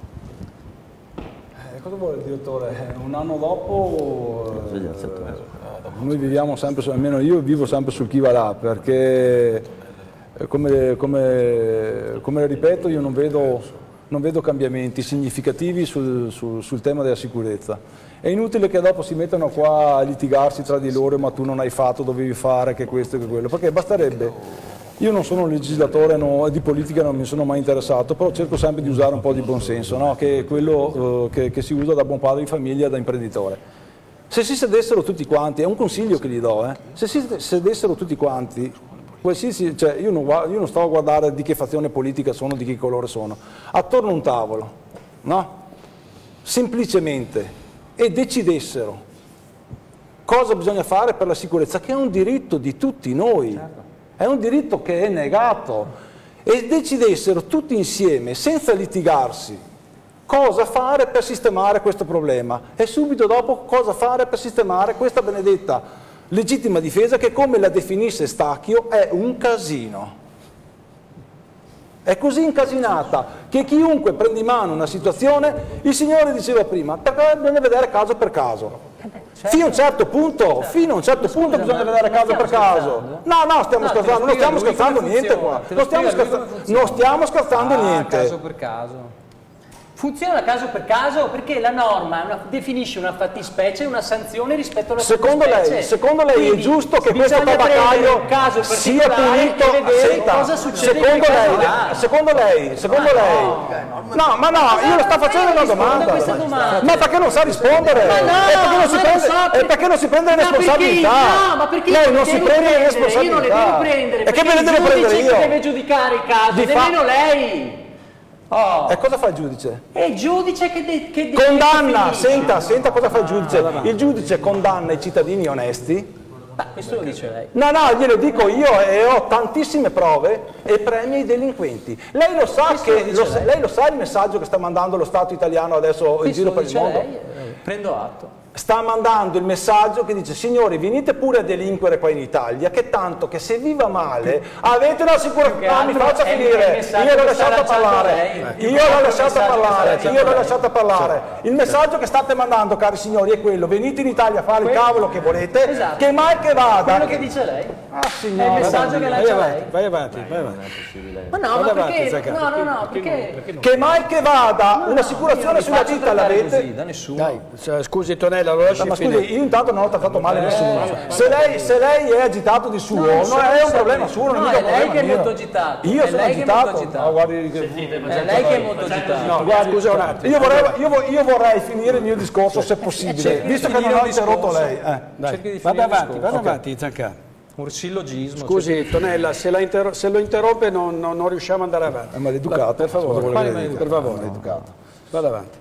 Eh, cosa vuole il direttore? Un anno dopo eh, noi viviamo sempre, su, almeno io vivo sempre sul chi va là, perché eh, come, come, come ripeto io non vedo, non vedo cambiamenti significativi sul, sul, sul tema della sicurezza. È inutile che dopo si mettano qua a litigarsi tra di loro, ma tu non hai fatto, dovevi fare, che questo e che quello, perché basterebbe, io non sono un legislatore, no, di politica non mi sono mai interessato, però cerco sempre di usare un po' di buonsenso, no? Che è quello uh, che, che si usa da buon padre di famiglia, da imprenditore. Se si sedessero tutti quanti, è un consiglio che gli do, eh? Se si sedessero tutti quanti, qualsiasi, cioè io, non, io non sto a guardare di che fazione politica sono, di che colore sono, attorno a un tavolo, no? Semplicemente, e decidessero cosa bisogna fare per la sicurezza, che è un diritto di tutti noi, certo. È un diritto che è negato, e decidessero tutti insieme, senza litigarsi, cosa fare per sistemare questo problema e subito dopo cosa fare per sistemare questa benedetta legittima difesa che, come la definisse Stacchio, è un casino. È così incasinata che chiunque prende in mano una situazione, il signore diceva prima, perché bisogna vedere caso per caso. Fino a un certo punto, fino a un certo punto bisogna vedere caso per caso. No, no, stiamo scherzando, non stiamo scherzando niente qua. Non stiamo scherzando, non stiamo scherzando niente. Caso per caso. Funziona caso per caso perché la norma una, definisce una fattispecie e una sanzione rispetto alla secondo fattispecie. Lei, secondo lei Quindi, è giusto che questo tabaccaio caso sia punito? E vedere Senta, cosa succede secondo lei, là. secondo lei, secondo ma lei, no. no, ma no, io le sto facendo una domanda. domanda. Ma perché non sa rispondere? Ma no, è perché non si ma prende, so è perché non si prende le ma responsabilità. Perché, no, ma perché lei io non si devo prende le prendere, responsabilità. Io non le devo prendere. E che me le devo prendere io? Che deve giudicare il caso, Di nemmeno fa... lei. Oh. E cosa fa il giudice? È il giudice che, de che condanna, che senta, senta cosa fa il giudice. Il giudice condanna i cittadini onesti. Ma questo lo dice lei. No, no, glielo dico io e ho tantissime prove e premia i delinquenti. Lei lo sa che lo, lei. lei lo sa il messaggio che sta mandando lo Stato italiano adesso questo in giro per il mondo? Lei, prendo atto. Sta mandando il messaggio che dice: signori, venite pure a delinquere qua in Italia, che tanto che se vi va male avete una sicurezza. No, mi faccia finire, io l'ho lasciata parlare, io l'ho lasciata parlare, io l'ho lasciata parlare. Il messaggio che state mandando, cari signori, è quello: venite inItalia a fare il cavolo che volete, esatto. Che mai che vada. Quello che dice lei. Ah, signora, è il messaggio che lancia lei. Vai avanti, vai avanti. Ma no, ma perché? No, no, no, perché? Che mai che vada, un'assicurazione sulla vita l'avete? Da nessuno. Dai, scusi Tonella, lo lasci ma finire. scusi, io intanto non ho trattato male nessuno. Se lei, se lei è agitato di suo, non è un problema suo, non no, è è lei che è mio. molto agitato. Io è sono lei agitato. Che è molto agitato. No, guardi, che... È lei che è molto agitato. No, guardi, scusa un attimo. Io vorrei, io, io vorrei finire il mio discorso, se possibile, visto che non ho interrotto lei. Eh. Dai, vada avanti, vada avanti, Zancan. Un sillogismo. Scusi, cioè... Tonella, se, la inter se lo interrompe non, non, non riusciamo ad andare avanti. È maleducato, per favore. Per favore, maleducato. Vada avanti.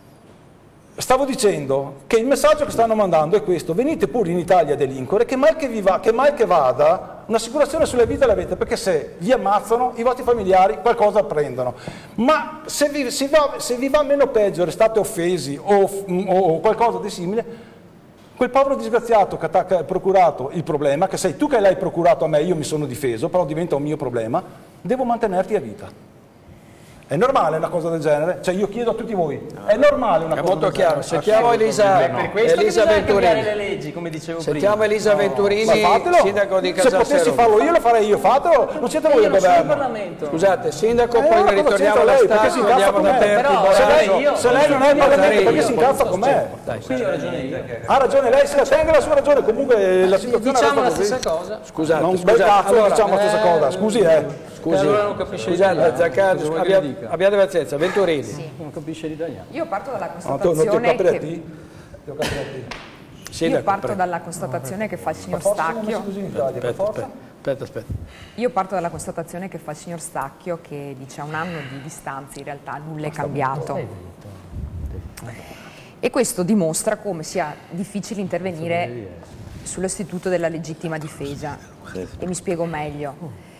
Stavo dicendo che il messaggio che stanno mandando è questo: venite pure in Italia a delinquere, che mal che, vi va, che mal che vada, un'assicurazione sulle vite l'avete, perché se vi ammazzano i vostri familiari qualcosa prendono. Ma se vi, se va, se vi va meno peggio, restate offesi o, o qualcosa di simile, quel povero disgraziato che ha procurato il problema, che sei tu che l'hai procurato a me, io mi sono difeso, però diventa un mio problema, devo mantenerti a vita. È normale una cosa del genere? Cioè io chiedo a tutti voi, è normale una è cosa molto del chiaro. genere? Sentiamo Elisa, è per questo Elisa che Venturini. cambiare le leggi, come dicevo Sentiamo prima. Elisa Venturini, no. sindaco di Se potessi farlo io lo farei io, fatelo, non siete voi al governo. Scusate, sindaco, eh, poi ritorniamo alla lei, Stato, si incazza con me. Se lei, se lei non è in Parlamento, perché si incazza con me? Quindi ho ragione io. Ha ragione lei, se la tenga la sua ragione, comunque la situazione diciamo è la così. stessa cosa. Scusate, non scusate. bel cazzo, Allora, diciamo la stessa eh, cosa, scusi eh. Scusi, allora non capisce scusate, Zaccardo, abbiate, abbiate pazienza, Venturini. Sì. Non capisce l'italiano. Io parto dalla No, tu, non ti constatazione capire a che... te? Ti capire a te? Io parto dalla constatazione che fa il signor Per forza Stacchio. siamo messi così in Italia, per forza? Aspetta, aspetta. Io parto dalla constatazione che fa il signor Stacchio, che dice a un anno di distanza in realtà nulla è cambiato. E questo dimostra come sia difficile intervenire sull'istituto della legittima difesa. E mi spiego meglio.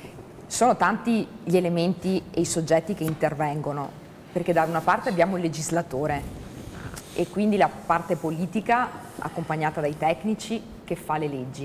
Sono tanti gli elementi e i soggetti che intervengono, perché da una parte abbiamo il legislatore e quindi la parte politica accompagnata dai tecnici che fa le leggi.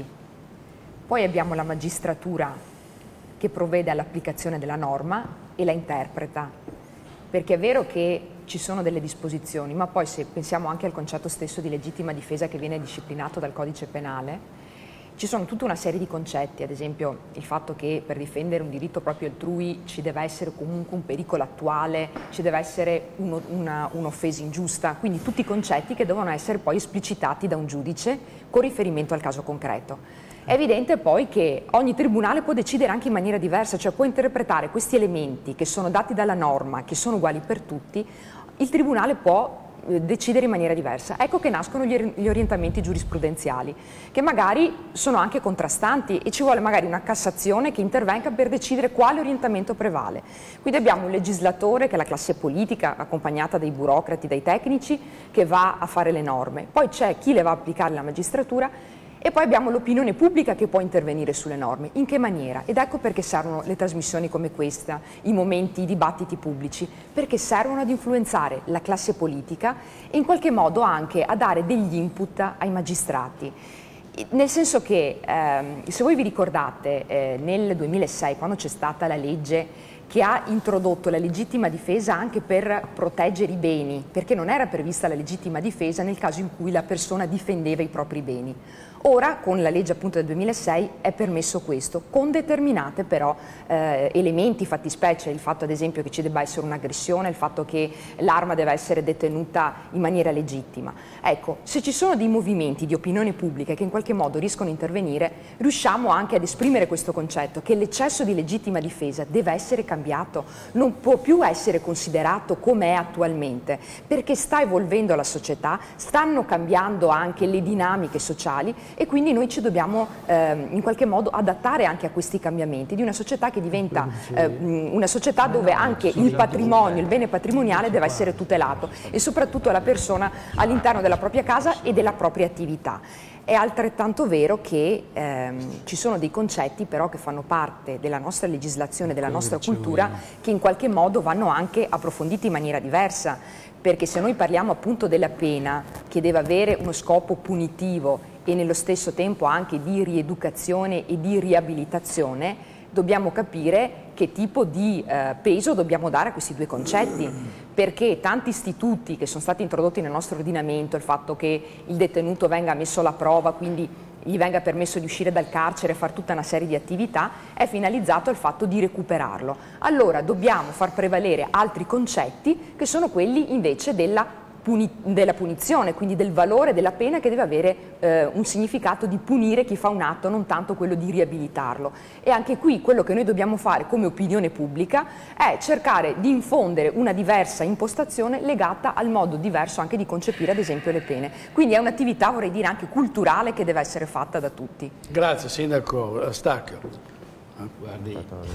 Poi abbiamo la magistratura che provvede all'applicazione della norma e la interpreta, perché è vero che ci sono delle disposizioni, ma poi se pensiamo anche al concetto stesso di legittima difesa che viene disciplinato dal codice penale, ci sono tutta una serie di concetti, ad esempio il fatto che per difendere un diritto proprio altrui ci deve essere comunque un pericolo attuale, ci deve essere uno, una, un'offesa ingiusta, quindi tutti i concetti che devono essere poi esplicitati da un giudice con riferimento al caso concreto. È evidente poi che ogni tribunale può decidere anche in maniera diversa, cioè può interpretare questi elementi che sono dati dalla norma, che sono uguali per tutti, il tribunale può decidere in maniera diversa. Ecco che nascono gli orientamenti giurisprudenziali, che magari sono anche contrastanti e ci vuole magari una Cassazione che intervenga per decidere quale orientamento prevale. Quindi abbiamo un legislatore che è la classe politica, accompagnata dai burocrati, dai tecnici, che va a fare le norme. Poi c'è chi le va a applicare, la magistratura, e poi abbiamo l'opinione pubblica che può intervenire sulle norme. In che maniera? Ed ecco perché servono le trasmissioni come questa, i momenti, i dibattiti pubblici, perché servono ad influenzare la classe politica e in qualche modo anche a dare degli input ai magistrati. Nel senso che, ehm, se voi vi ricordate, eh, nel duemilasei, quando c'è stata la legge che ha introdotto la legittima difesa anche per proteggere i beni, perché non era prevista la legittima difesa nel caso in cui la persona difendeva i propri beni. Ora, con la legge appunto del duemilasei, è permesso questo, con determinate però eh, elementi, fattispecie, il fatto ad esempio che ci debba essere un'aggressione, il fatto che l'arma deve essere detenuta in maniera legittima. Ecco, se ci sono dei movimenti di opinione pubblica che in qualche modo riescono a intervenire, riusciamo anche ad esprimere questo concetto, che l'eccesso di legittima difesa deve essere cambiato, non può più essere considerato come è attualmente, perché sta evolvendo la società, stanno cambiando anche le dinamiche sociali e quindi noi ci dobbiamo eh, in qualche modo adattare anche a questi cambiamenti di una società che diventa eh, una società dove anche il patrimonio, il bene patrimoniale deve essere tutelato e soprattutto la persona all'interno della propria casa e della propria attività. È altrettanto vero che ehm, ci sono dei concetti però che fanno parte della nostra legislazione, della nostra cultura, che in qualche modo vanno anche approfonditi in maniera diversa, perché se noi parliamo appunto della pena che deve avere uno scopo punitivo e nello stesso tempo anche di rieducazione e di riabilitazione, dobbiamo capire che tipo di eh, peso dobbiamo dare a questi due concetti, perché tanti istituti che sono stati introdotti nel nostro ordinamento, il fatto che il detenuto venga messo alla prova, quindi gli venga permesso di uscire dal carcere e fare tutta una serie di attività, è finalizzato al fatto di recuperarlo. Allora dobbiamo far prevalere altri concetti che sono quelli invece della della punizione, quindi del valore della pena che deve avere eh, un significato di punire chi fa un atto, non tanto quello di riabilitarlo. E anche qui quello che noi dobbiamo fare come opinione pubblica è cercare di infondere una diversa impostazione legata al modo diverso anche di concepire ad esempio le pene. Quindi è un'attività, vorrei dire, anche culturale che deve essere fatta da tutti. Grazie Sindaco Stacchio. Guardi,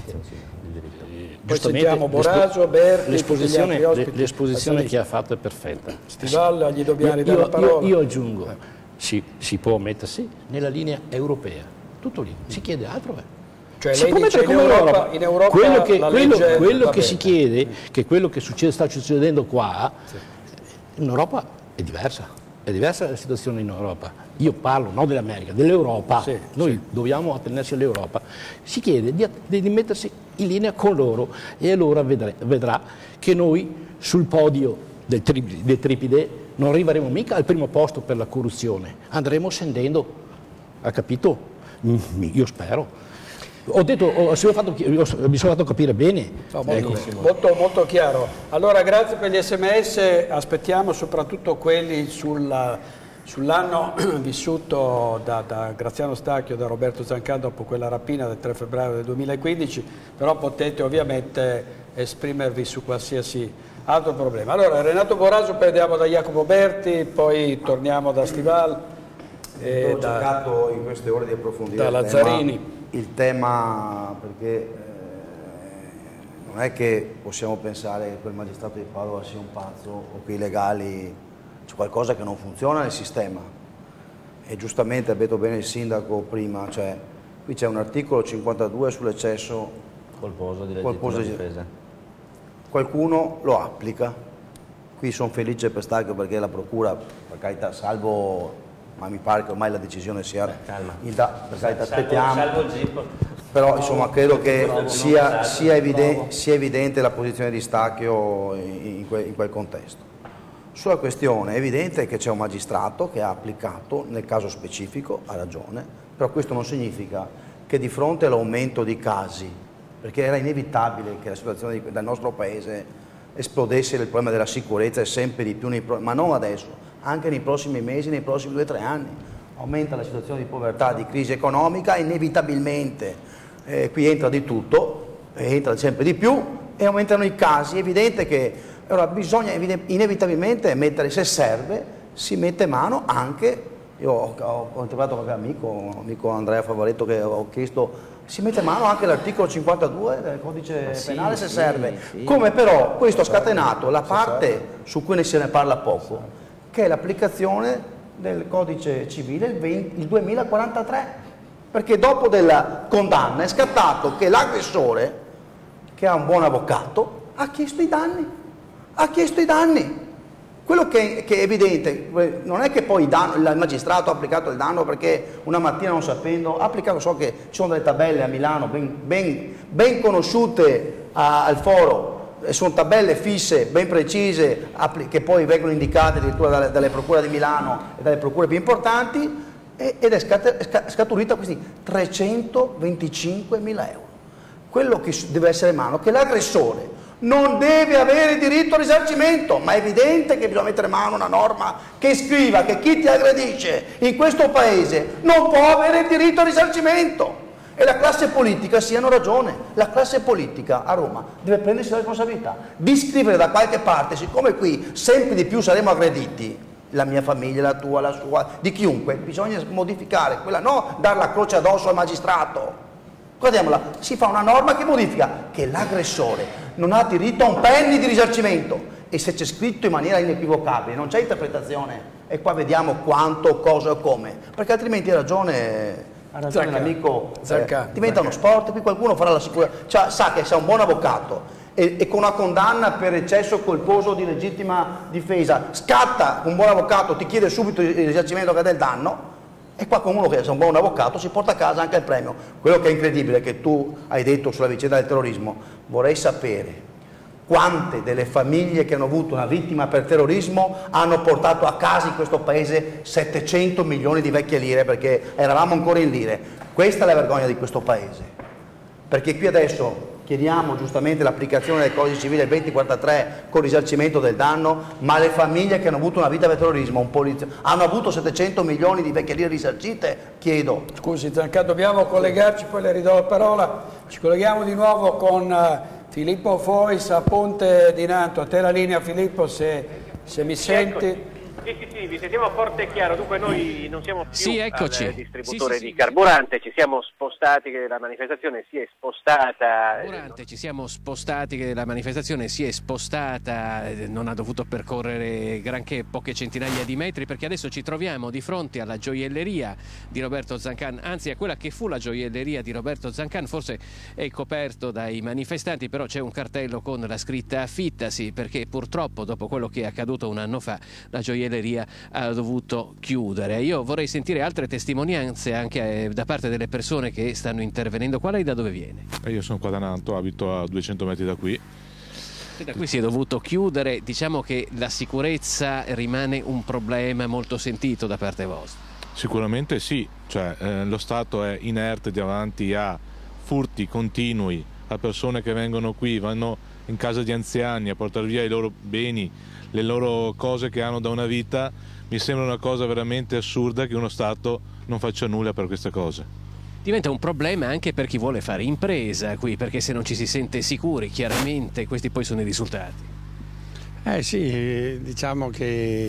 poi sentiamo Boraso, Berti, l'esposizione, l'esposizione che ha fatto è perfetta. Stivalla, gli dobbiamo io, ridare la parola. Io, io aggiungo, eh. si, si può mettersi nella linea europea, tutto lì, si chiede altro. Eh. Cioè si lei dice in Europa, in Europa quello che, la quello, legge quello che si chiede, che quello che succede, sta succedendo qua, sì. In Europa è diversa. È diversa la situazione in Europa. Io parlo non dell'America, dell'Europa. Sì, Noi sì. dobbiamo attenersi all'Europa. Si chiede di, di mettersi in linea con loro e allora vedrà, vedrà che noi sul podio del, tri, del Tripide non arriveremo mica al primo posto per la corruzione. Andremo scendendo. Ha capito? Io spero. Ho detto, ho, se ho fatto, mi sono fatto capire bene. No, molto, molto, molto chiaro. Allora grazie per gli sms, aspettiamo soprattutto quelli sulla, sull'anno vissuto da, da Graziano Stacchio, da Roberto Zancà dopo quella rapina del tre febbraio del duemilaquindici, però potete ovviamente esprimervi su qualsiasi altro problema. Allora Renato Boraso, poi andiamo da Jacopo Berti, poi torniamo da Stival, e ho da, cercato in queste ore di approfondire da Lazzarini. il tema, perché eh, non è che possiamo pensare che quel magistrato di Padova sia un pazzo o che i legali, c'è qualcosa che non funziona nel sistema. E giustamente ha detto bene il sindaco prima, cioè qui c'è un articolo cinquantadue sull'eccesso colposo di legittima difesa. Qualcuno lo applica. Qui sono felice per Stacchio perché la procura, per carità, salvo, ma mi pare che ormai la decisione sia... Beh, calma. Il da, per carità, salvo, aspettiamo. Salvo il G I P. Però insomma credo che sia, sia, evidente, sia evidente la posizione di Stacchio in, in, quel, in quel contesto. Sulla questione è evidente che c'è un magistrato che ha applicato nel caso specifico, ha ragione, però questo non significa che di fronte all'aumento di casi, perché era inevitabile che la situazione di, del nostro paese esplodesse il problema della sicurezza e sempre di più, nei, ma non adesso, anche nei prossimi mesi, nei prossimi due o tre anni. Aumenta la situazione di povertà, di crisi economica, inevitabilmente eh, qui entra di tutto, entra sempre di più e aumentano i casi. È evidente che allora, bisogna inevitabilmente mettere, se serve, si mette mano anche, io ho, ho, ho interrogato qualche amico, amico Andrea Favoretto che ho chiesto, si mette mano anche all'articolo cinquantadue del codice sì, penale se sì, serve, sì. Come però questo ha scatenato la parte su cui ne se ne parla poco, che è l'applicazione del codice civile il, venti, il duemilaquarantatré, perché dopo della condanna è scattato che l'aggressore, che ha un buon avvocato, ha chiesto i danni, ha chiesto i danni. Quello che, che è evidente, non è che poi il, danno, il magistrato ha applicato il danno perché una mattina non sapendo, ha applicato, so che ci sono delle tabelle a Milano ben, ben, ben conosciute a, al foro, sono tabelle fisse, ben precise, che poi vengono indicate addirittura dalle, dalle procure di Milano e dalle procure più importanti, e, ed è, scat, è scaturita questi trecentoventicinquemila euro. Quello che deve essere in mano è che l'aggressore non deve avere diritto al risarcimento, ma è evidente che bisogna mettere in mano una norma che scriva che chi ti aggredisce in questo paese non può avere il diritto al risarcimento. E la classe politica, sì, hanno ragione, la classe politica a Roma deve prendersi la responsabilità di scrivere da qualche parte, siccome qui sempre di più saremo aggrediti, la mia famiglia, la tua, la sua, di chiunque, bisogna modificare quella, no dar la croce addosso al magistrato. Guardiamola, si fa una norma che modifica che l'aggressore non ha diritto a un penny di risarcimento, e se c'è scritto in maniera inequivocabile, non c'è interpretazione, e qua vediamo quanto, cosa e come, perché altrimenti ha ragione, ha ragione l'amico, eh, diventa uno sport, qui qualcuno farà la sicurezza, cioè, sa che se è un buon avvocato e, e con una condanna per eccesso colposo di legittima difesa, scatta un buon avvocato, ti chiede subito il risarcimento che è del danno, e qua con uno che è un buon avvocato si porta a casa anche il premio. Quello che è incredibile che tu hai detto sulla vicenda del terrorismo, vorrei sapere quante delle famiglie che hanno avuto una vittima per terrorismo hanno portato a casa in questo paese settecento milioni di vecchie lire, perché eravamo ancora in lire. Questa è la vergogna di questo paese, perché qui adesso chiediamo giustamente l'applicazione del codice civile duemilaquarantatré con risarcimento del danno, ma le famiglie che hanno avuto una vita per terrorismo un polizio, hanno avuto settecento milioni di vecchie lire risarcite, chiedo. Scusi Zanca, dobbiamo collegarci, poi le ridò la parola, ci colleghiamo di nuovo con uh, Filippo Fois a Ponte di Nanto. A te la linea Filippo, se, se mi senti. Ecco. Sì, sì, sì, vi sentiamo forte e chiaro, dunque noi non siamo più sì, eccoci. al distributore sì, sì, di sì. carburante, ci siamo spostati, che la manifestazione si è spostata. Carburante, ci siamo spostati, che la manifestazione si è spostata, non ha dovuto percorrere granché, poche centinaia di metri, perché adesso ci troviamo di fronte alla gioielleria di Roberto Zancan, anzi a quella che fu la gioielleria di Roberto Zancan, forse è coperto dai manifestanti, però c'è un cartello con la scritta affittasi, perché purtroppo dopo quello che è accaduto un anno fa la gioielleria ha dovuto chiudere. Io vorrei sentire altre testimonianze anche da parte delle persone che stanno intervenendo. Qua lei da dove viene? Io sono qua da Nanto, abito a duecento metri da qui. E da qui si è dovuto chiudere, diciamo che la sicurezza rimane un problema molto sentito da parte vostra. Sicuramente sì, cioè, eh, lo Stato è inerte davanti a furti continui, a persone che vengono qui, vanno in casa di anziani a portare via i loro beni, le loro cose che hanno da una vita. Mi sembra una cosa veramente assurda che uno Stato non faccia nulla per queste cose. Diventa un problema anche per chi vuole fare impresa qui, perché se non ci si sente sicuri, chiaramente questi poi sono i risultati. Eh sì, diciamo che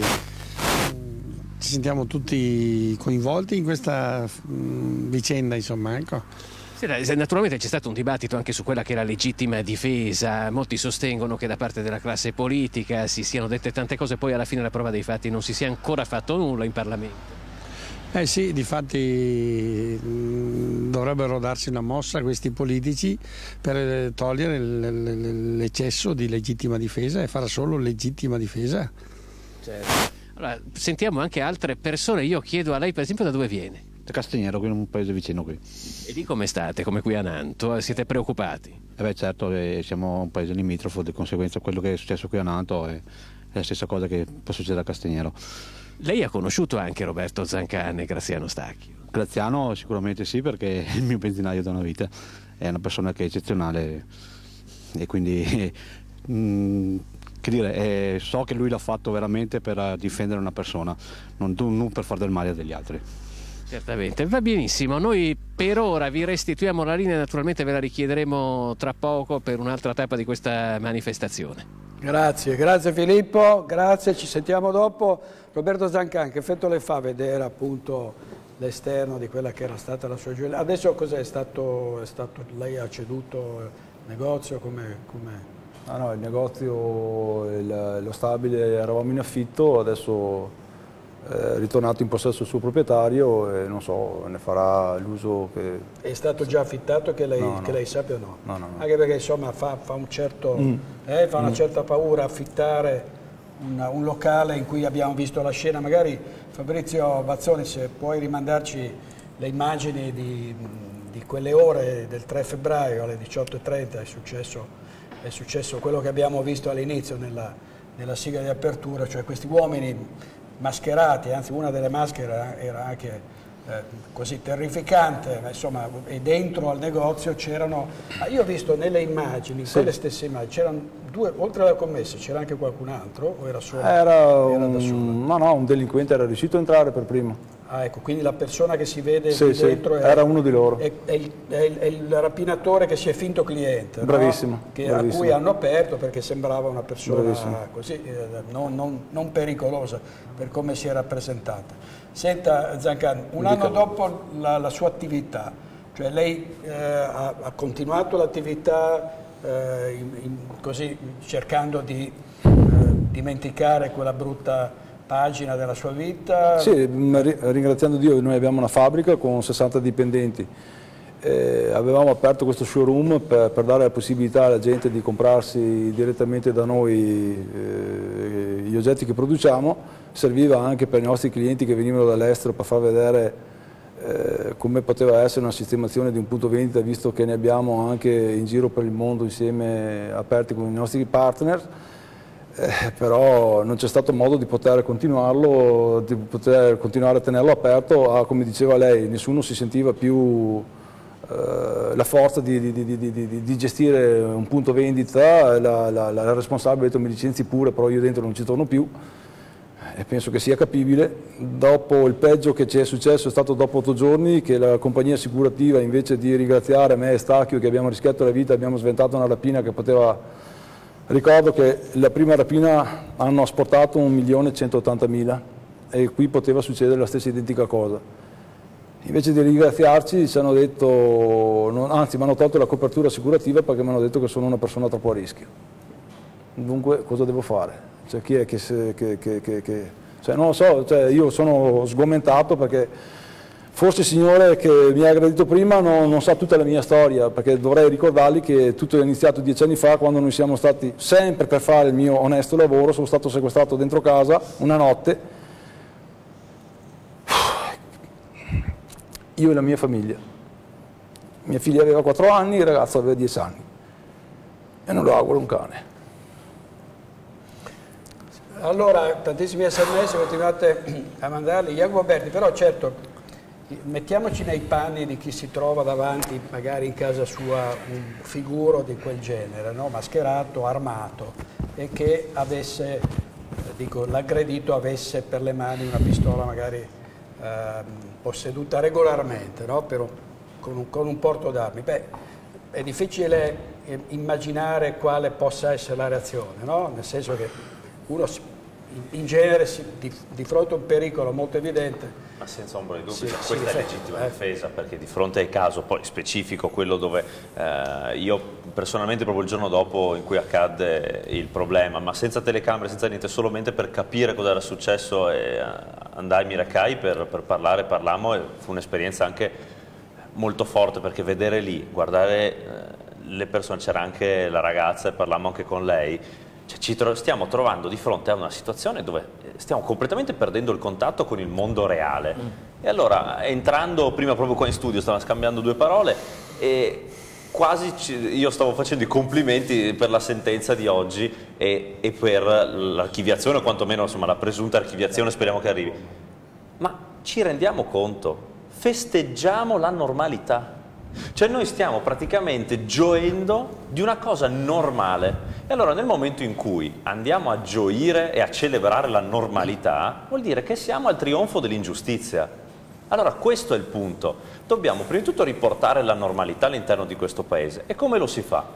ci sentiamo tutti coinvolti in questa vicenda, insomma, ecco. Naturalmente c'è stato un dibattito anche su quella che è la legittima difesa, molti sostengono che da parte della classe politica si siano dette tante cose, poi alla fine la prova dei fatti non si sia ancora fatto nulla in Parlamento. Eh sì, difatti mh, dovrebbero darsi una mossa a questi politici per togliere l'eccesso di legittima difesa e fare solo legittima difesa. Certo. Allora, sentiamo anche altre persone, io chiedo a lei per esempio da dove viene? Da Castignero, qui in un paese vicino qui. E lì come state, come qui a Nanto? Siete preoccupati? Eh beh certo, eh, siamo un paese limitrofo, di conseguenza quello che è successo qui a Nanto è, è la stessa cosa che può succedere a Castignero. Lei ha conosciuto anche Roberto Zancan e Graziano Stacchio? Graziano sicuramente sì, perché è il mio benzinaio da una vita, è una persona che è eccezionale e quindi mh, che dire, eh, so che lui l'ha fatto veramente per difendere una persona, non, non per far del male a degli altri. Certamente, va benissimo, noi per ora vi restituiamo la linea, naturalmente ve la richiederemo tra poco per un'altra tappa di questa manifestazione. Grazie, grazie Filippo, grazie, ci sentiamo dopo. Roberto Zancan, che effetto le fa vedere appunto l'esterno di quella che era stata la sua gioia? Adesso cos'è stato, è stato, lei ha ceduto il negozio, come... Ah no, il negozio, il, lo stabile eravamo in affitto, adesso è ritornato in possesso del suo proprietario e non so, ne farà l'uso che... È stato già affittato che lei, no, no. che lei sappia o no? No, no, no. Anche perché insomma fa, fa, un certo, mm. eh, fa una mm. certa paura affittare una, un locale in cui abbiamo visto la scena. Magari Fabrizio Bazzoni, se puoi rimandarci le immagini di, di quelle ore del tre febbraio alle diciotto e trenta, è successo, è successo quello che abbiamo visto all'inizio nella, nella sigla di apertura, cioè questi uomini mascherati, anzi una delle maschere era anche eh, così terrificante, ma insomma, e dentro al negozio c'erano, ah, io ho visto nelle immagini, sì. quelle stesse immagini, c'erano due, oltre alla commessa c'era anche qualcun altro o era solo? Era, era un, da solo? no, no, un delinquente era riuscito a entrare per primo. Ah, ecco, quindi la persona che si vede sì, lì sì, dentro è, era uno di loro. È, è, il, è, il, è il rapinatore che si è finto cliente, bravissimo, no? Che, bravissimo. A cui hanno aperto perché sembrava una persona bravissimo. così, eh, non, non, non pericolosa per come si è rappresentata. Senta Zancan, un anno dopo la, la sua attività, cioè lei eh, ha, ha continuato l'attività eh, in, in, così cercando di eh, dimenticare quella brutta pagina della sua vita? Sì, ringraziando Dio, noi abbiamo una fabbrica con sessanta dipendenti, eh, avevamo aperto questo showroom per, per dare la possibilità alla gente di comprarsi direttamente da noi eh, gli oggetti che produciamo, serviva anche per i nostri clienti che venivano dall'estero per far vedere eh, come poteva essere una sistemazione di un punto vendita, visto che ne abbiamo anche in giro per il mondo insieme aperti con i nostri partner. Eh, però non c'è stato modo di poter continuarlo, di poter continuare a tenerlo aperto, a, come diceva lei, nessuno si sentiva più eh, la forza di, di, di, di, di gestire un punto vendita, la, la, la responsabile ha detto mi licenzi pure, però io dentro non ci torno più e penso che sia capibile. Dopo il peggio che ci è successo è stato dopo otto giorni che la compagnia assicurativa, invece di ringraziare me e Stacchio che abbiamo rischiato la vita, abbiamo sventato una rapina che poteva... Ricordo che la prima rapina hanno asportato un milione centottantamila e qui poteva succedere la stessa identica cosa. Invece di ringraziarci ci hanno detto, non, anzi mi hanno tolto la copertura assicurativa perché mi hanno detto che sono una persona troppo a rischio. Dunque cosa devo fare? Cioè, chi è che... Se, che, che, che, che cioè, non lo so, cioè, io sono sgomentato perché... Forse il signore che mi ha aggredito prima non, non sa tutta la mia storia, perché dovrei ricordargli che tutto è iniziato dieci anni fa, quando noi siamo stati sempre per fare il mio onesto lavoro, sono stato sequestrato dentro casa una notte, io e la mia famiglia. Mia figlia aveva quattro anni, il ragazzo aveva dieci anni e non lo auguro un cane. Allora, tantissimi sms continuate a mandarli, Jacopo Berti, però certo... Mettiamoci nei panni di chi si trova davanti, magari in casa sua, un figuro di quel genere, no? Mascherato, armato, e che avesse, dico, l'aggredito avesse per le mani una pistola magari eh, posseduta regolarmente, no? Per un, con, un, con un porto d'armi. Beh, è difficile immaginare quale possa essere la reazione, no? Nel senso che uno in genere si, di, di fronte a un pericolo molto evidente Ma senza ombra di dubbio, Sì, questa sì, è sì. legittima difesa, perché di fronte al caso poi specifico, quello dove eh, io personalmente proprio il giorno dopo in cui accadde il problema, ma senza telecamere, senza niente, solamente per capire cosa era successo, e eh, andai a Miracai per, per parlare, parlammo, e fu un'esperienza anche molto forte, perché vedere lì, guardare eh, le persone, c'era anche la ragazza e parlammo anche con lei. Cioè, ci tro stiamo trovando di fronte a una situazione dove stiamo completamente perdendo il contatto con il mondo reale. Mm. E allora, entrando prima proprio qua in studio, stavamo scambiando due parole e quasi ci, io stavo facendo i complimenti per la sentenza di oggi e, e per l'archiviazione, o quantomeno insomma, la presunta archiviazione, speriamo che arrivi. Ma ci rendiamo conto? Festeggiamo la normalità. Cioè noi stiamo praticamente gioendo di una cosa normale, e allora nel momento in cui andiamo a gioire e a celebrare la normalità vuol dire che siamo al trionfo dell'ingiustizia. Allora questo è il punto, dobbiamo prima di tutto riportare la normalità all'interno di questo paese. E come lo si fa?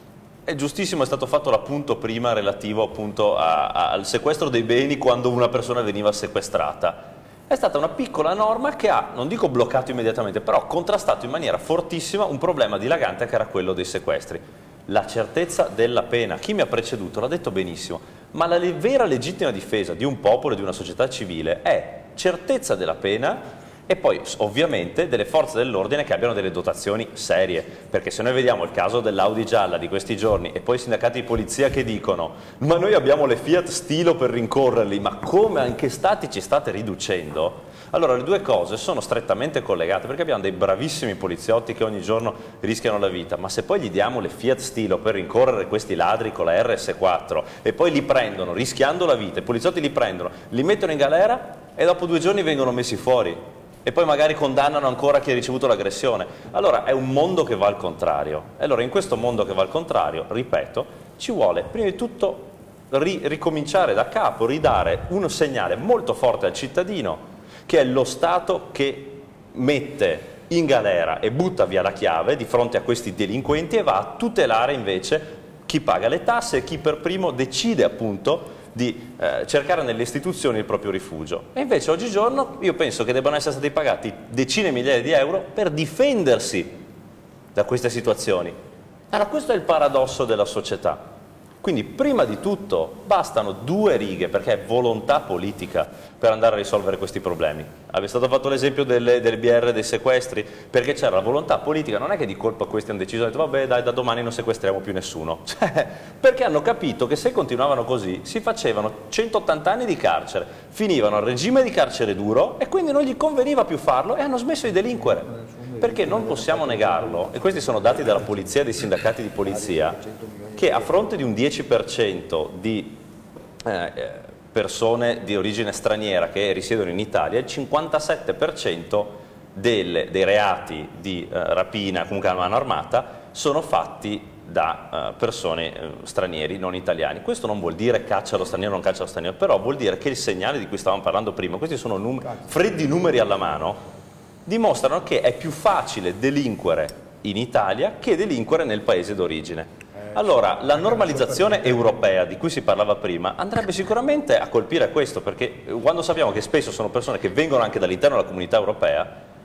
È giustissimo, è stato fatto l'appunto prima relativo appunto a, a, al sequestro dei beni quando una persona veniva sequestrata. È stata una piccola norma che ha, non dico bloccato immediatamente, però contrastato in maniera fortissima un problema dilagante che era quello dei sequestri. La certezza della pena. Chi mi ha preceduto l'ha detto benissimo, ma la vera legittima difesa di un popolo e di una società civile è certezza della pena e poi ovviamente delle forze dell'ordine che abbiano delle dotazioni serie, perché se noi vediamo il caso dell'Audi gialla di questi giorni e poi i sindacati di polizia che dicono ma noi abbiamo le Fiat Stilo per rincorrerli, ma come anche stati ci state riducendo? Allora le due cose sono strettamente collegate, perché abbiamo dei bravissimi poliziotti che ogni giorno rischiano la vita, ma se poi gli diamo le Fiat Stilo per rincorrere questi ladri con la R S quattro e poi li prendono rischiando la vita, i poliziotti li prendono, li mettono in galera e dopo due giorni vengono messi fuori e poi magari condannano ancora chi ha ricevuto l'aggressione. Allora è un mondo che va al contrario. E allora in questo mondo che va al contrario, ripeto, ci vuole prima di tutto ri ricominciare da capo, ridare un segnale molto forte al cittadino, che è lo Stato che mette in galera e butta via la chiave di fronte a questi delinquenti e va a tutelare invece chi paga le tasse e chi per primo decide appunto di eh, cercare nelle istituzioni il proprio rifugio. E invece oggigiorno io penso che debbano essere stati pagati decine di migliaia di euro per difendersi da queste situazioni. Allora questo è il paradosso della società. Quindi prima di tutto bastano due righe, perché è volontà politica per andare a risolvere questi problemi. È stato fatto l'esempio delle, delle B R, dei sequestri, perché c'era la volontà politica, non è che di colpa questi hanno deciso, hanno detto vabbè dai, da domani non sequestriamo più nessuno, cioè, perché hanno capito che se continuavano così si facevano centottanta anni di carcere, finivano al regime di carcere duro e quindi non gli conveniva più farlo e hanno smesso di delinquere. Perché non possiamo negarlo, e questi sono dati della polizia e dei sindacati di polizia, che a fronte di un dieci per cento di eh, persone di origine straniera che risiedono in Italia, il cinquantasette per cento delle, dei reati di eh, rapina, comunque a mano armata, sono fatti da uh, persone uh, stranieri, non italiani. Questo non vuol dire caccia allo straniero o non caccia allo straniero, però vuol dire che il segnale di cui stavamo parlando prima, questi sono num freddi numeri alla mano, dimostrano che è più facile delinquere in Italia che delinquere nel paese d'origine. Allora, la normalizzazione europea di cui si parlava prima andrebbe sicuramente a colpire questo, perché quando sappiamo che spesso sono persone che vengono anche dall'interno della comunità europea,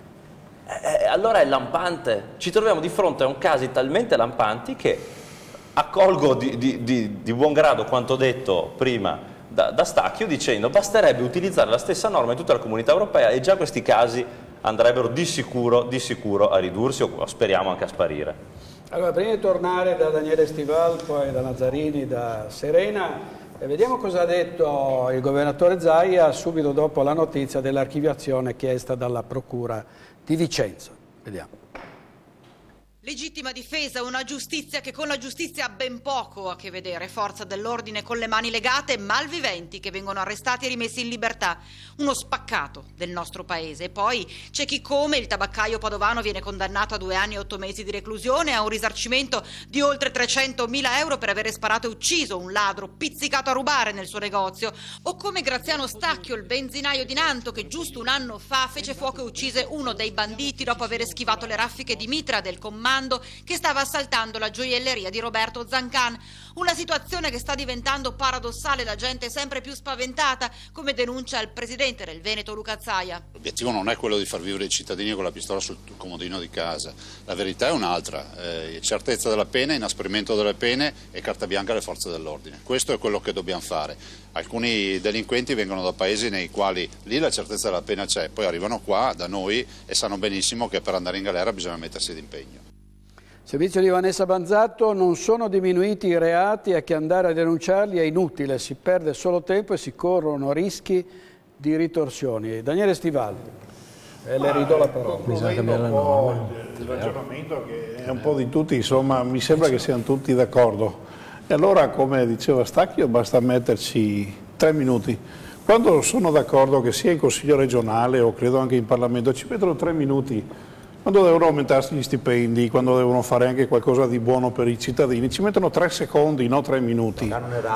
eh, allora è lampante. Ci troviamo di fronte a un casi talmente lampanti che accolgo di, di, di, di buon grado quanto detto prima da, da Stacchio, dicendo basterebbe utilizzare la stessa norma in tutta la comunità europea e già questi casi andrebbero di sicuro, di sicuro a ridursi o speriamo anche a sparire. Allora, prima di tornare da Daniele Stival, poi da Nazzarini, da Serena, eh, vediamo cosa ha detto il governatore Zaia subito dopo la notizia dell'archiviazione chiesta dalla Procura di Vicenza. Vediamo. Legittima difesa, una giustizia che con la giustizia ha ben poco a che vedere, forza dell'ordine con le mani legate, malviventi che vengono arrestati e rimessi in libertà, uno spaccato del nostro paese. E poi c'è chi come il tabaccaio padovano viene condannato a due anni e otto mesi di reclusione, a un risarcimento di oltre trecentomila euro per avere sparato e ucciso un ladro pizzicato a rubare nel suo negozio, o come Graziano Stacchio, il benzinaio di Nanto, che giusto un anno fa fece fuoco e uccise uno dei banditi dopo aver schivato le raffiche di mitra del comando affermando che stava assaltando la gioielleria di Roberto Zancan. Una situazione che sta diventando paradossale, la gente è sempre più spaventata, come denuncia il presidente del Veneto Luca Zaia. L'obiettivo non è quello di far vivere i cittadini con la pistola sul comodino di casa, la verità è un'altra, eh, certezza della pena, inasprimento delle pene e carta bianca alle forze dell'ordine. Questo è quello che dobbiamo fare. Alcuni delinquenti vengono da paesi nei quali lì la certezza della pena c'è, poi arrivano qua da noi e sanno benissimo che per andare in galera bisogna mettersi d'impegno. Servizio di Vanessa Banzatto: non sono diminuiti i reati e che andare a denunciarli è inutile, si perde solo tempo e si corrono rischi di ritorsioni. Daniele Stivaldi, e le ridò la parola. Bisogna cambiare la norma. Il ragionamento che è un po' di tutti, insomma, mi sembra che siano tutti d'accordo. E allora, come diceva Stacchio, basta metterci tre minuti. Quando sono d'accordo che sia in Consiglio regionale o credo anche in Parlamento, ci mettono tre minuti. Quando devono aumentarsi gli stipendi, quando devono fare anche qualcosa di buono per i cittadini, ci mettono tre secondi, no tre minuti.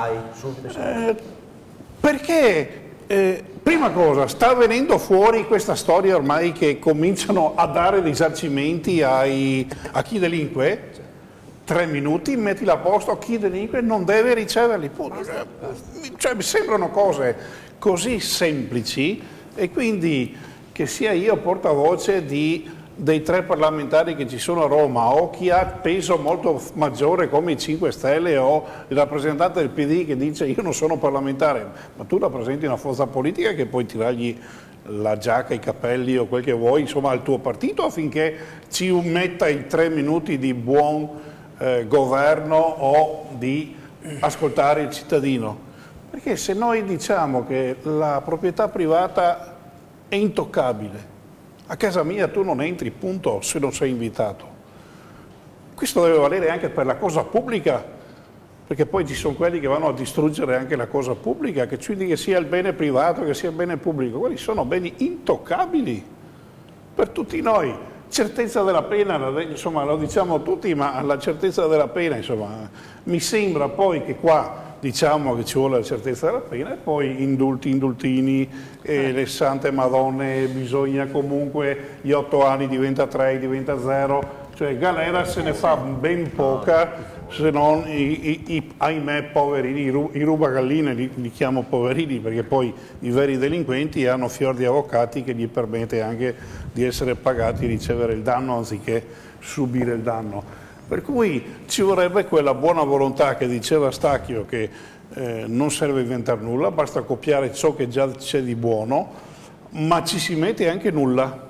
Eh, perché, eh, prima cosa, sta venendo fuori questa storia ormai che cominciano a dare risarcimenti ai, a chi delinque? Tre minuti, mettila a posto, chi delinque non deve riceverli. Cioè, mi sembrano cose così semplici, e quindi che sia io portavoce di... dei tre parlamentari che ci sono a Roma, o chi ha peso molto maggiore come i cinque Stelle o il rappresentante del P D che dice io non sono parlamentare, ma tu rappresenti una forza politica che puoi tirargli la giacca, i capelli o quel che vuoi, insomma, al tuo partito, affinché ci metta i tre minuti di buon eh, governo o di ascoltare il cittadino. Perché se noi diciamo che la proprietà privata è intoccabile, a casa mia tu non entri, punto, se non sei invitato. Questo deve valere anche per la cosa pubblica, perché poi ci sono quelli che vanno a distruggere anche la cosa pubblica, che quindi che sia il bene privato, che sia il bene pubblico. Quelli sono beni intoccabili per tutti noi. Certezza della pena, insomma, lo diciamo tutti, ma la certezza della pena, insomma, mi sembra poi che qua diciamo che ci vuole la certezza della pena e poi indulti, indultini, e le sante madonne, bisogna comunque, gli otto anni diventa tre, diventa zero, cioè galera se ne fa ben poca, se non i, i, i ahimè poverini, i, ru, i rubagalline li, li chiamo poverini, perché poi i veri delinquenti hanno fior di avvocati che gli permette anche di essere pagati e ricevere il danno anziché subire il danno. Per cui ci vorrebbe quella buona volontà che diceva Stacchio, che eh, non serve inventare nulla, basta copiare ciò che già c'è di buono, ma ci si mette anche nulla.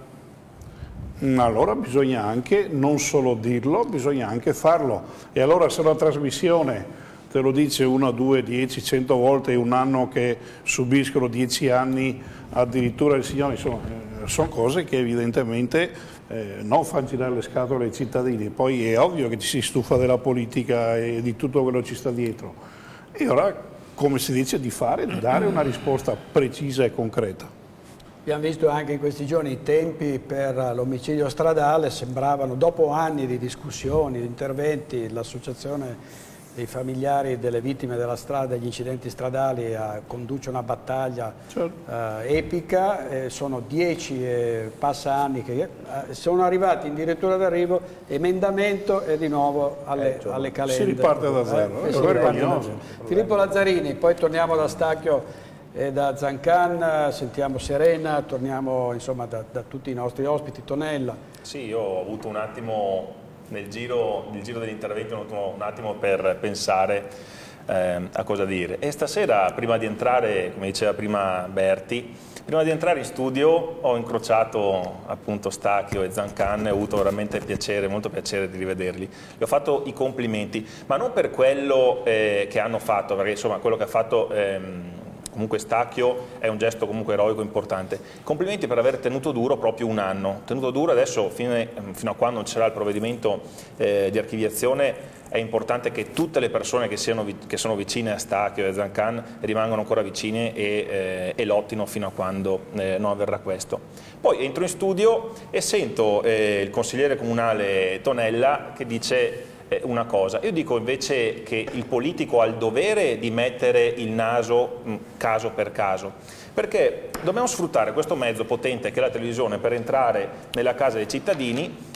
Allora bisogna anche non solo dirlo, bisogna anche farlo. E allora se la trasmissione te lo dice una, due, dieci, cento volte in un anno che subiscono dieci anni addirittura il signore, insomma, eh, sono cose che evidentemente eh, non fanno girare le scatole ai cittadini. Poi è ovvio che ci si stufa della politica e di tutto quello che ci sta dietro. E ora, come si dice, di fare, di dare una risposta precisa e concreta. Abbiamo visto anche in questi giorni i tempi per l'omicidio stradale, sembravano, dopo anni di discussioni, di interventi, l'associazione dei familiari delle vittime della strada, degli incidenti stradali, eh, conduce una battaglia certo. eh, epica, eh, sono dieci e passa anni che eh, sono arrivati in dirittura d'arrivo, emendamento e di nuovo alle, eh, cioè, alle calende. Si riparte da zero. Eh, eh, si riparte da zero. Filippo Lazzarini, poi torniamo da Stacchio e da Zancan, sentiamo Serena, torniamo insomma da, da tutti i nostri ospiti, Tonella. Sì, io ho avuto un attimo nel giro, nel giro dell'intervento un attimo per pensare eh, a cosa dire. E stasera, prima di entrare, come diceva prima Berti, prima di entrare in studio ho incrociato appunto Stacchio e Zancan e ho avuto veramente piacere, molto piacere di rivederli. Gli ho fatto i complimenti, ma non per quello eh, che hanno fatto, perché insomma quello che ha fatto ehm, comunque Stacchio è un gesto comunque eroico importante. Complimenti per aver tenuto duro proprio un anno. Tenuto duro adesso, fino, fino a quando non c'era il provvedimento eh, di archiviazione, è importante che tutte le persone che, siano, che sono vicine a Stacchio e a Zancan rimangano ancora vicine e, eh, e lottino fino a quando eh, non avverrà questo. Poi entro in studio e sento eh, il consigliere comunale Tonella che dice una cosa. Io dico invece che il politico ha il dovere di mettere il naso mh, caso per caso, perché dobbiamo sfruttare questo mezzo potente che è la televisione per entrare nella casa dei cittadini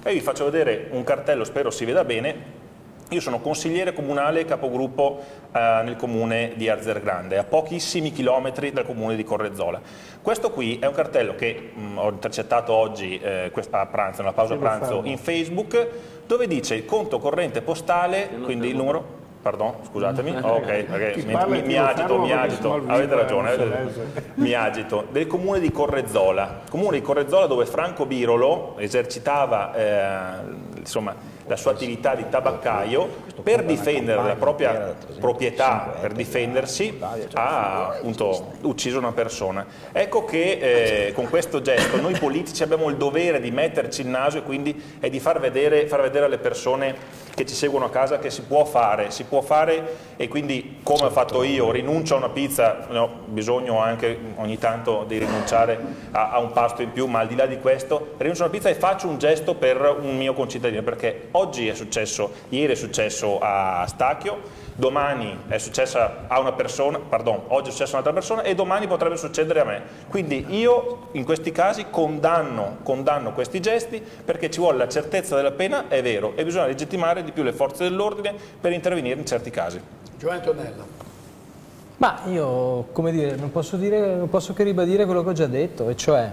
E vi faccio vedere un cartello, spero si veda bene. Io sono consigliere comunale e capogruppo eh, nel comune di Arzergrande, a pochissimi chilometri dal comune di Correzzola. Questo qui è un cartello che mh, ho intercettato oggi eh, a pranzo, nella pausa pranzo, in Facebook, dove dice il conto corrente postale, quindi il numero... Pardon, scusatemi, oh, ok, perché mi, mi, mi agito, mi agito, avete ragione, avete, mi agito, del comune di Correzzola, comune di Correzzola dove Franco Birolo esercitava eh, insomma, la sua attività di tabaccaio per difendere la propria proprietà, per difendersi, ha appunto ucciso una persona. Ecco che eh, con questo gesto noi politici abbiamo il dovere di metterci il naso e quindi è di far vedere, far vedere alle persone che ci seguono a casa che si può fare, si può fare e quindi come ho fatto io, rinuncio a una pizza, ne ho bisogno anche ogni tanto di rinunciare a, a un pasto in più, ma al di là di questo rinuncio a una pizza e faccio un gesto per un mio concittadino, perché oggi è successo, ieri è successo a Stacchio, domani è successa a una persona, pardon, oggi è successo a un'altra persona e domani potrebbe succedere a me. Quindi io in questi casi condanno, condanno questi gesti perché ci vuole la certezza della pena, è vero, e bisogna legittimare di più le forze dell'ordine per intervenire in certi casi. Giovanni Tonella. Ma io, come dire, non posso, dire, non posso che ribadire quello che ho già detto, e cioè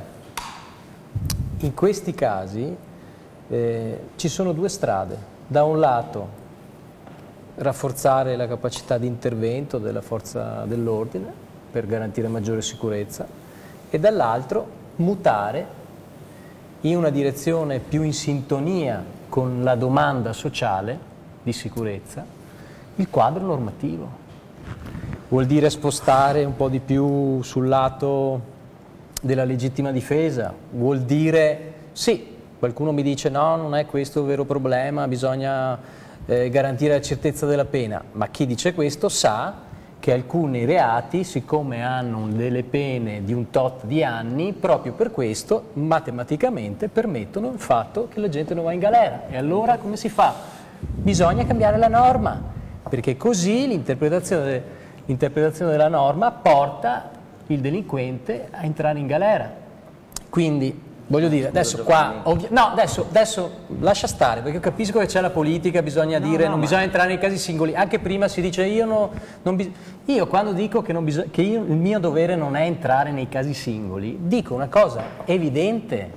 in questi casi eh, ci sono due strade. Da un lato rafforzare la capacità di intervento della forza dell'ordine per garantire maggiore sicurezza e dall'altro mutare in una direzione più in sintonia con la domanda sociale di sicurezza il quadro normativo. Vuol dire spostare un po' di più sul lato della legittima difesa, vuol dire sì, qualcuno mi dice no, non è questo il vero problema, bisogna Eh, garantire la certezza della pena, ma chi dice questo sa che alcuni reati, siccome hanno delle pene di un tot di anni, proprio per questo matematicamente permettono il fatto che la gente non va in galera. E allora come si fa? Bisogna cambiare la norma, perché così l'interpretazione, l'interpretazione della norma porta il delinquente a entrare in galera. Quindi voglio dire, adesso qua, no, adesso, adesso lascia stare, perché io capisco che c'è la politica, bisogna no, dire, no, non bisogna entrare nei casi singoli, anche prima si dice io, no, non bis- io quando dico che, non bisog- che io, il mio dovere non è entrare nei casi singoli, dico una cosa evidente,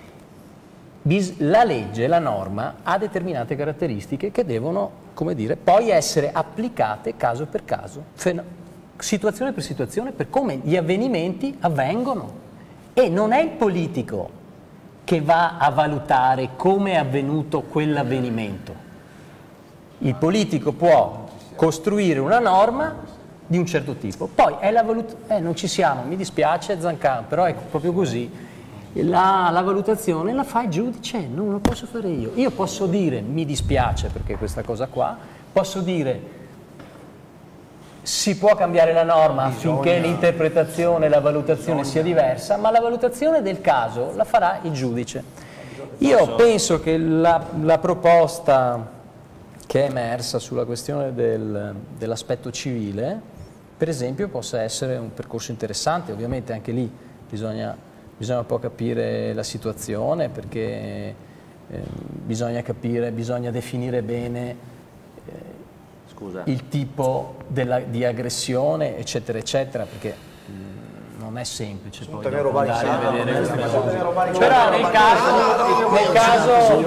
Bis- la legge, la norma ha determinate caratteristiche che devono, come dire, poi essere applicate caso per caso, fen- situazione per situazione, per come gli avvenimenti avvengono. E non è il politico che va a valutare come è avvenuto quell'avvenimento. Il politico può costruire una norma di un certo tipo, poi è la valutazione, eh, non ci siamo, mi dispiace Zancan, però è proprio così, la, la valutazione la fa il giudice, non lo posso fare io. Io posso dire mi dispiace perché questa cosa qua, posso dire si può cambiare la norma affinché l'interpretazione e la valutazione sia diversa, ma la valutazione del caso la farà il giudice. Io penso che la, la proposta che è emersa sulla questione del, dell'aspetto civile, per esempio, possa essere un percorso interessante. Ovviamente anche lì bisogna, bisogna un po' capire la situazione, perché eh, bisogna capire, bisogna definire bene Scusa. il tipo della, di aggressione, eccetera, eccetera, perché mh, non è semplice poi andare a vedere queste cose. Però nel caso, nel caso,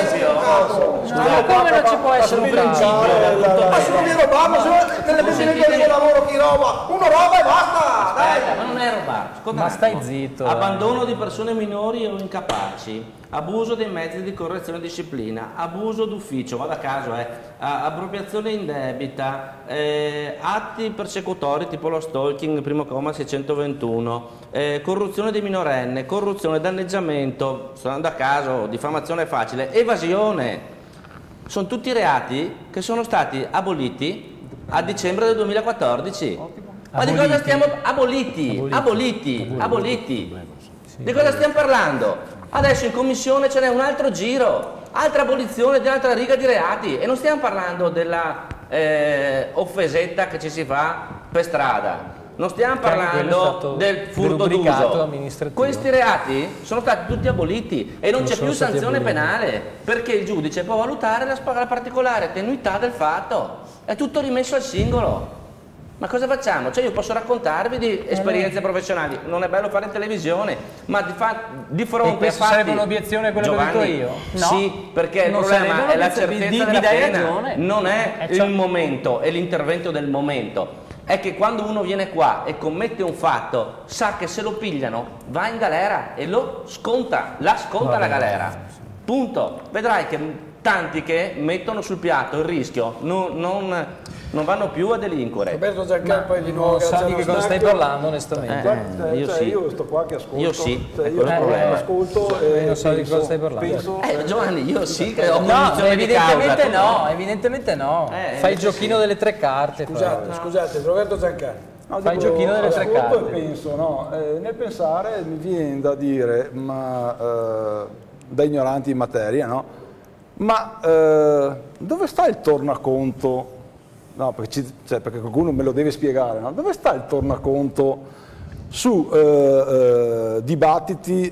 ma come non ci può essere un principio? Ma se non mi robavamo, nelle precedenti di lavoro chi roba? Uno roba e basta! Aspetta, ma non è rubare. Ma stai zitto. Abbandono di persone minori o incapaci. Abuso dei mezzi di correzione e disciplina, abuso d'ufficio, vado a caso, eh, appropriazione indebita, eh, atti persecutori tipo lo stalking, primo comma seicentoventuno, eh, corruzione di minorenne, corruzione, danneggiamento, sto andando a caso, diffamazione facile, evasione. Sono tutti reati che sono stati aboliti a dicembre del duemilaquattordici. Ma aboliti. di cosa stiamo... Aboliti, aboliti, aboliti, aboliti. Di cosa stiamo parlando? Adesso in commissione ce n'è un altro giro, altra abolizione di un'altra riga di reati e non stiamo parlando della eh, offesetta che ci si fa per strada, non stiamo Che anche quello è parlando stato del furto derubricato d'uso. amministrativo. Questi reati sono stati tutti aboliti e non Non c'è sono più stati sanzione aboliti. penale, perché il giudice può valutare la, la particolare tenuità del fatto. È tutto rimesso al singolo. Ma cosa facciamo? Cioè io posso raccontarvi di esperienze professionali, non è bello fare in televisione, ma di, fa di fronte E questo a fatti... sarebbe un'obiezione quello Giovanni, che ho detto io? No. Sì, perché il Non problema sarebbe è la un'obiezione, certezza mi- mi della dai pena, ragione. non è Eh, cioè- il momento, è l'intervento del momento. È che quando uno viene qua e commette un fatto, sa che se lo pigliano va in galera e lo sconta, la sconta la galera. Punto. Vedrai che tanti che mettono sul piatto il rischio non, non, non vanno più a delinquere. Roberto Zancan poi di nuovo Non sa grazie di allo che cosa stai Stacchio. parlando onestamente. Eh, Guarda, io cioè, sì. io sto qua che ascolto. Io sì, cioè, è io quello il sto qua che problema. ascolto Eh, e non so di penso- cosa stai parlando. penso- Eh, Giovanni, io sì che ho No, cognizione di causa. evidentemente tu no, evidentemente no. Eh, Fai il invece giochino sì. delle tre carte. Scusate, però. scusate, Roberto Zancan. No, Fai il dico, giochino delle tre ascolto carte. e penso, no, eh, nel pensare mi viene da dire, ma eh, da ignoranti in materia, no? Ma eh, dove sta il tornaconto? No, perché, ci- cioè, perché qualcuno me lo deve spiegare, no? Dove sta il tornaconto su eh, eh, dibattiti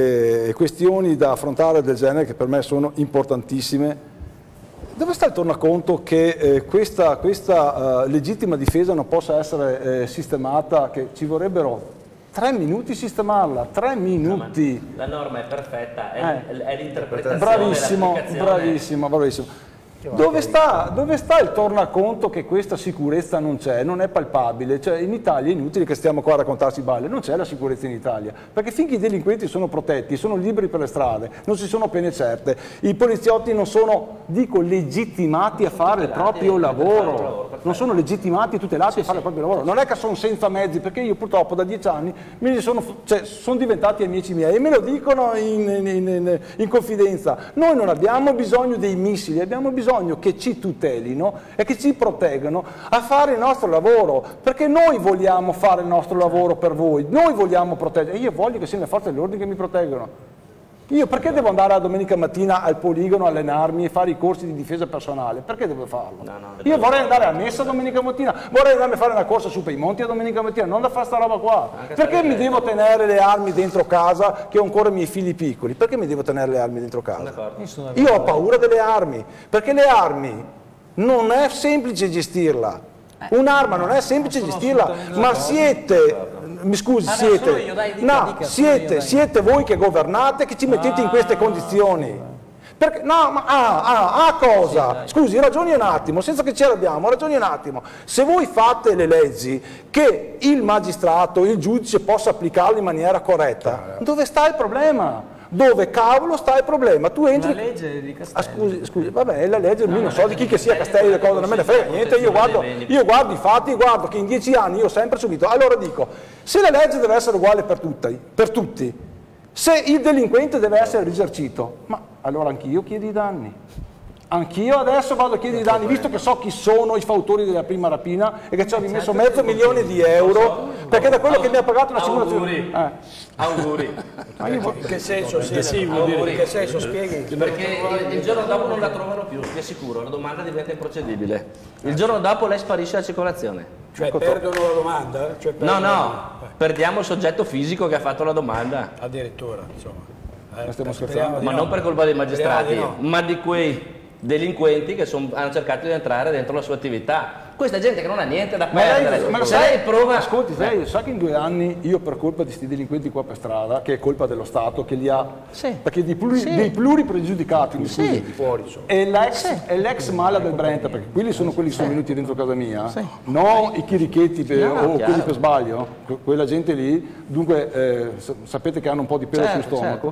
e questioni da affrontare del genere che per me sono importantissime? Dove sta il tornaconto che eh, questa, questa eh, legittima difesa non possa essere eh, sistemata, che ci vorrebbero tre minuti sistemarla, tre minuti. La norma è perfetta, è, Eh. è l'interpretazione. Bravissimo, l'applicazione. bravissimo, bravissimo. Dove sta, dove sta il tornaconto che questa sicurezza non c'è, non è palpabile? Cioè in Italia è inutile che stiamo qua a raccontarsi balle, non c'è la sicurezza in Italia, perché finché i delinquenti sono protetti, sono liberi per le strade, non ci sono pene certe, i poliziotti non sono, dico, legittimati a fare il proprio lavoro, non sono legittimati e tutelati a fare il proprio lavoro, non è che sono senza mezzi, perché io purtroppo da dieci anni me ne sono, cioè, sono diventati amici miei e me lo dicono in, in- in- in confidenza, noi non abbiamo bisogno dei missili, abbiamo bisogno che ci tutelino e che ci proteggano a fare il nostro lavoro, perché noi vogliamo fare il nostro lavoro per voi, noi vogliamo proteggere, io voglio che siano le forze dell'ordine che mi proteggono. Io perché devo andare la domenica mattina al poligono, allenarmi e fare i corsi di difesa personale? Perché devo farlo? Io vorrei andare a messa domenica mattina, vorrei andarmi a fare una corsa su per i monti a domenica mattina, non da fare sta roba qua. Perché mi devo tenere le armi dentro casa che ho ancora i miei figli piccoli? Perché mi devo tenere le armi dentro casa? Io ho paura delle armi, perché le armi non è semplice gestirla. Un'arma non è semplice gestirla, ma siete, mi scusi, Ah, no, siete, solo io, dai, dica, no, dica, solo siete, io, dai. siete voi che governate che ci mettete in queste condizioni. Perché, no, ma ah, ah, ah, cosa? Scusi, ragioni un attimo, senza che ci arrabbiamo, ragioni un attimo. Se voi fate le leggi che il magistrato, il giudice possa applicarle in maniera corretta, dove sta il problema? Dove cavolo sta il problema? Tu entri... La legge di Ah, Castelli. scusi, scusi, vabbè, è la legge, io non so di chi che sia Castelli, le cose, non me ne frega niente, io guardo, io guardo i fatti, guardo che in dieci anni io ho sempre subito. Allora dico, se la legge deve essere uguale per tutti, per tutti, se il delinquente deve essere risarcito, ma allora anch'io chiedo i danni. Anch'io adesso vado a chiedere i danni, visto che so chi sono i fautori della prima rapina e che ci ho rimesso mezzo milione di euro, perché da quello che mi ha pagato l'assicurazione... Eh. Auguri. Ma io voglio- Che senso, sì, Sì, vuol dire? auguri. Che senso, spieghi? Perché il, il giorno dopo non la trovano più, vi assicuro, la domanda diventa improcedibile. Il giorno dopo lei sparisce dalla circolazione. Cioè perdono la domanda? Cioè, No, perdono- no, perdiamo il soggetto fisico che ha fatto la domanda. Addirittura, insomma. Eh, stiamo speriamo di Ma no. non per colpa dei magistrati, Speriamo di no. ma di quei delinquenti che son- hanno cercato di entrare dentro la sua attività. Questa è gente che non ha niente da Ma perdere. lei, ma lo Se sai, lei prova... ascolti, lei sa che in due anni io per colpa di questi delinquenti qua per strada, che è colpa dello Stato, che li ha, perché dei, pluri, Sì. dei pluripregiudicati, mi Sì. scusi, fuori sono. E l'ex, e l'ex mala del Brenta, perché quelli sono quelli che sono venuti dentro casa mia, non i chirichetti per- No, o chiaro. quelli per sbaglio, que- quella gente lì, dunque eh, sa- sapete che hanno un po' di pelo Certo, sul stomaco,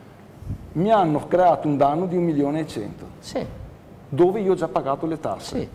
mi hanno creato un danno di un milione e cento, Sì, dove io ho già pagato le tasse. sì.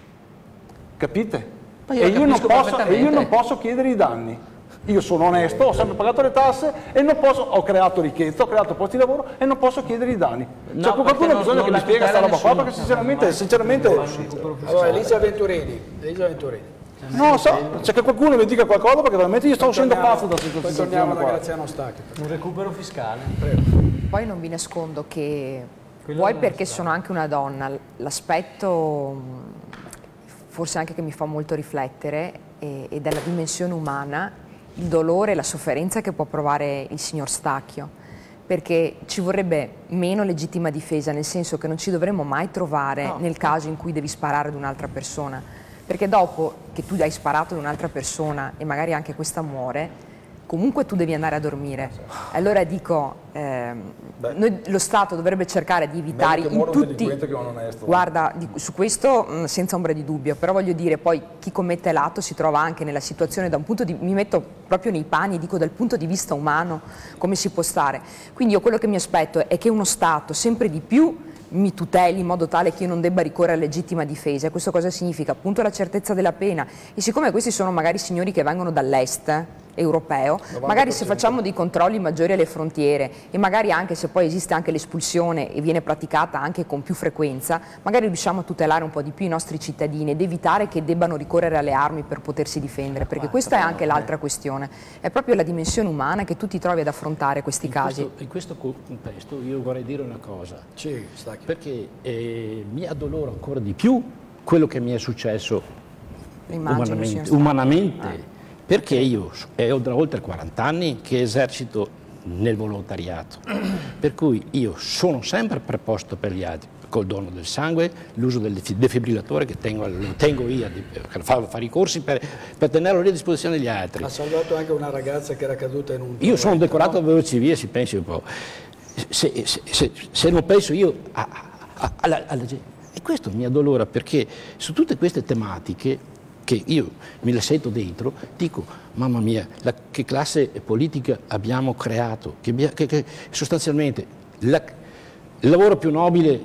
Capite? Ma io E lo io, non capisco posso, e io perfettamente. non posso chiedere i danni. Io sono onesto, ho sempre pagato le tasse e non posso, ho creato ricchezza, ho creato posti di lavoro e non posso chiedere i danni. No, Cioè, qualcuno perché ha non- bisogno non che mi la spiega questa tutela roba qua, nessuno. perché sinceramente, sinceramente Allora, Elisa Venturini, Elisa Venturini. non lo so, c'è che qualcuno mi dica qualcosa perché veramente io sto uscendo Torniamo- pazzo da questa Poi situazione torniamo da qua. Graziano Stacchi. Un recupero fiscale. Poi non vi nascondo che, Quello vuoi non perché sta. sono anche una donna, l'aspetto mh, forse anche che mi fa molto riflettere e, e della dimensione umana il dolore e la sofferenza che può provare il signor Stacchio, perché ci vorrebbe meno legittima difesa, nel senso che non ci dovremmo mai trovare no. nel caso in cui devi sparare ad un'altra persona, perché dopo che tu hai sparato ad un'altra persona e magari anche questa muore, comunque tu devi andare a dormire. Allora dico, ehm, noi, lo Stato dovrebbe cercare di evitare in tutti... Che non onesto. Guarda, di, su questo mh, senza ombra di dubbio, però voglio dire, poi chi commette l'atto si trova anche nella situazione da un punto di... mi metto proprio nei panni, dico dal punto di vista umano, come si può stare. Quindi io quello che mi aspetto è che uno Stato sempre di più mi tuteli in modo tale che io non debba ricorrere a legittima difesa. Questo cosa significa? Appunto la certezza della pena. E siccome questi sono magari signori che vengono dall'est europeo, magari se facciamo dei controlli maggiori alle frontiere e magari anche se poi esiste anche l'espulsione e viene praticata anche con più frequenza, magari riusciamo a tutelare un po' di più i nostri cittadini ed evitare che debbano ricorrere alle armi per potersi difendere, perché questa è anche l'altra questione, è proprio la dimensione umana che tu ti trovi ad affrontare questi in casi. Questo, in questo contesto io vorrei dire una cosa, sì, perché eh, mi addolora ancora di più quello che mi è successo Immagino, umanamente, umanamente ah. perché io è da oltre quaranta anni che esercito nel volontariato, per cui io sono sempre preposto per gli altri, col dono del sangue, l'uso del defibrillatore che tengo, lo tengo io, per fare i corsi per, per tenerlo lì a disposizione degli altri. Ha salvato anche una ragazza che era caduta in un... Io sono decorato no? civile, si pensi un po'. Se, se, se, se non penso io a, a, alla, alla gente. E questo mi addolora perché su tutte queste tematiche che io me la sento dentro, dico, mamma mia, la, che classe politica abbiamo creato, che, che, che sostanzialmente la, il lavoro più nobile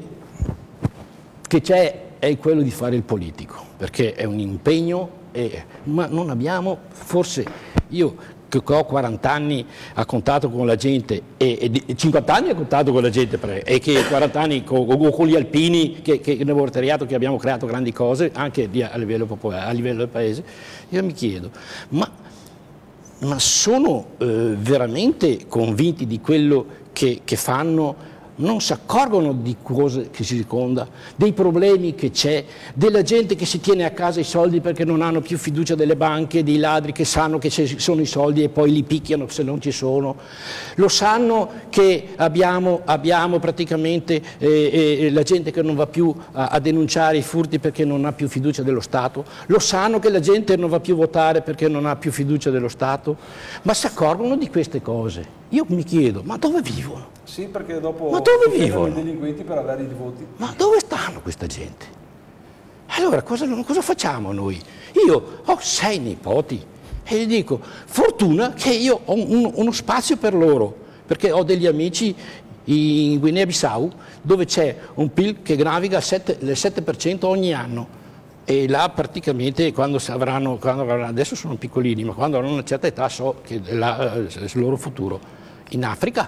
che c'è è quello di fare il politico, perché è un impegno, e, ma non abbiamo, forse io che ho quaranta anni a contatto con la gente e, e cinquanta anni a contatto con la gente e che quaranta anni con, con gli alpini che, che nel volontariato che abbiamo creato grandi cose anche a livello popolare, a livello del paese, io mi chiedo, ma, ma sono eh, veramente convinti di quello che, che fanno? Non si accorgono di cose che si circonda, dei problemi che c'è, della gente che si tiene a casa i soldi perché non hanno più fiducia delle banche, dei ladri che sanno che ci sono i soldi e poi li picchiano se non ci sono. Lo sanno che abbiamo, abbiamo praticamente eh, eh, la gente che non va più a, a denunciare i furti perché non ha più fiducia dello Stato. Lo sanno che la gente non va più a votare perché non ha più fiducia dello Stato. Ma si accorgono di queste cose. Io mi chiedo, ma dove vivono? Sì, perché dopo ma dove vivono i delinquenti per avere i voti? Ma dove stanno questa gente? Allora cosa, cosa facciamo noi? Io ho sei nipoti e gli dico, fortuna che io ho un, uno spazio per loro, perché ho degli amici in Guinea-Bissau dove c'è un P I L che naviga al sette per cento ogni anno e là praticamente quando avranno, quando avranno, adesso sono piccolini, ma quando avranno una certa età so che è la, il loro futuro. In Africa,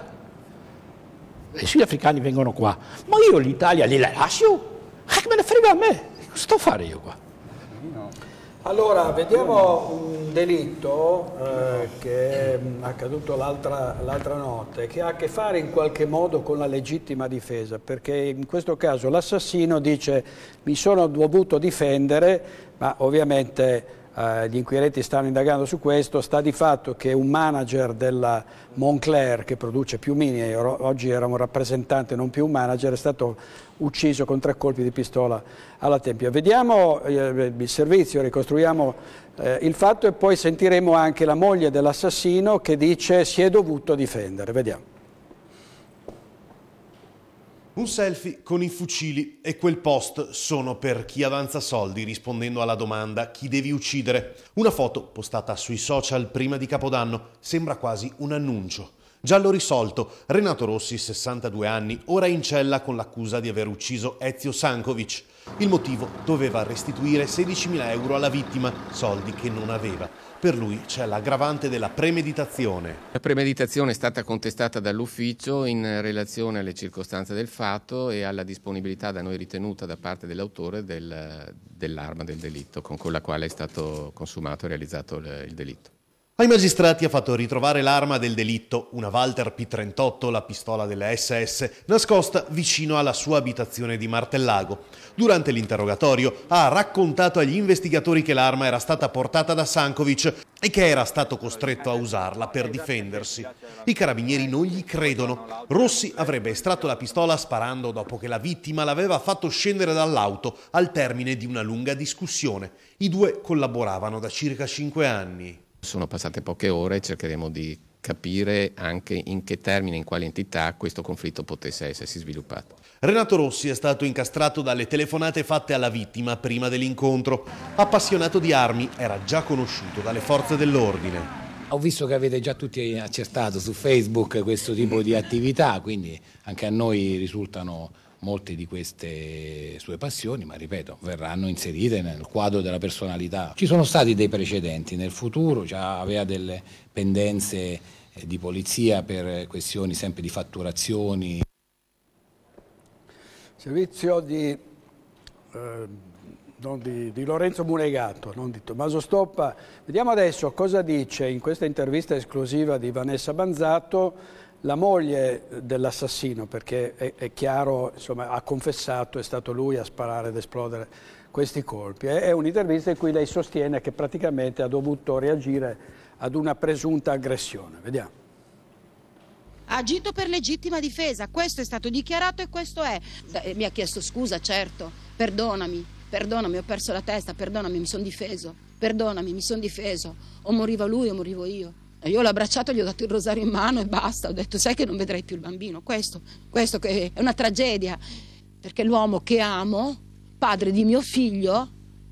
i sudafricani vengono qua, ma io l'Italia li lascio? Che me ne frega a me? Cosa sto a fare io qua? Allora, vediamo un delitto eh, che è accaduto l'altra notte, che ha a che fare in qualche modo con la legittima difesa, perché in questo caso l'assassino dice mi sono dovuto difendere, ma ovviamente Uh, gli inquirenti stanno indagando su questo, sta di fatto che un manager della Moncler che produce piumini, oggi era un rappresentante non più un manager, è stato ucciso con tre colpi di pistola alla tempia. Vediamo eh, il servizio, ricostruiamo eh, il fatto e poi sentiremo anche la moglie dell'assassino che dice si è dovuto difendere. Vediamo. Un selfie con i fucili e quel post sono per chi avanza soldi rispondendo alla domanda chi devi uccidere. Una foto postata sui social prima di Capodanno sembra quasi un annuncio. Giallo risolto, Renato Rossi, sessantadue anni, ora in cella con l'accusa di aver ucciso Ezio Sankovic. Il motivo: doveva restituire sedicimila euro alla vittima, soldi che non aveva. Per lui c'è l'aggravante della premeditazione. La premeditazione è stata contestata dall'ufficio in relazione alle circostanze del fatto e alla disponibilità da noi ritenuta da parte dell'autore del, dell'arma del delitto con la quale è stato consumato e realizzato il, il delitto. Ai magistrati ha fatto ritrovare l'arma del delitto, una Walther P trentotto, la pistola della S S, nascosta vicino alla sua abitazione di Martellago. Durante l'interrogatorio ha raccontato agli investigatori che l'arma era stata portata da Sankovic e che era stato costretto a usarla per difendersi. I carabinieri non gli credono. Rossi avrebbe estratto la pistola sparando dopo che la vittima l'aveva fatto scendere dall'auto al termine di una lunga discussione. I due collaboravano da circa cinque anni. Sono passate poche ore e cercheremo di capire anche in che termine, in quale entità questo conflitto potesse essersi sviluppato. Renato Rossi è stato incastrato dalle telefonate fatte alla vittima prima dell'incontro. Appassionato di armi, era già conosciuto dalle forze dell'ordine. Ho visto che avete già tutti accertato su Facebook questo tipo di attività, quindi anche a noi risultano molte di queste sue passioni, ma ripeto, verranno inserite nel quadro della personalità. Ci sono stati dei precedenti nel futuro, già aveva delle pendenze di polizia per questioni sempre di fatturazioni. Servizio di, eh, non di, di Lorenzo Munegato, non di Tommaso Stoppa. Vediamo adesso cosa dice in questa intervista esclusiva di Vanessa Banzato la moglie dell'assassino, perché è, è chiaro, insomma, ha confessato, è stato lui a sparare ed esplodere questi colpi. È un'intervista in cui lei sostiene che praticamente ha dovuto reagire ad una presunta aggressione. Vediamo. Ha agito per legittima difesa, questo è stato dichiarato e questo è. Mi ha chiesto scusa, certo, perdonami, perdonami, ho perso la testa, perdonami, mi sono difeso, perdonami, mi sono difeso, o moriva lui o morivo io. Io l'ho abbracciato, gli ho dato il rosario in mano e basta, ho detto sai che non vedrai più il bambino, questo, questo che è una tragedia, perché l'uomo che amo, padre di mio figlio,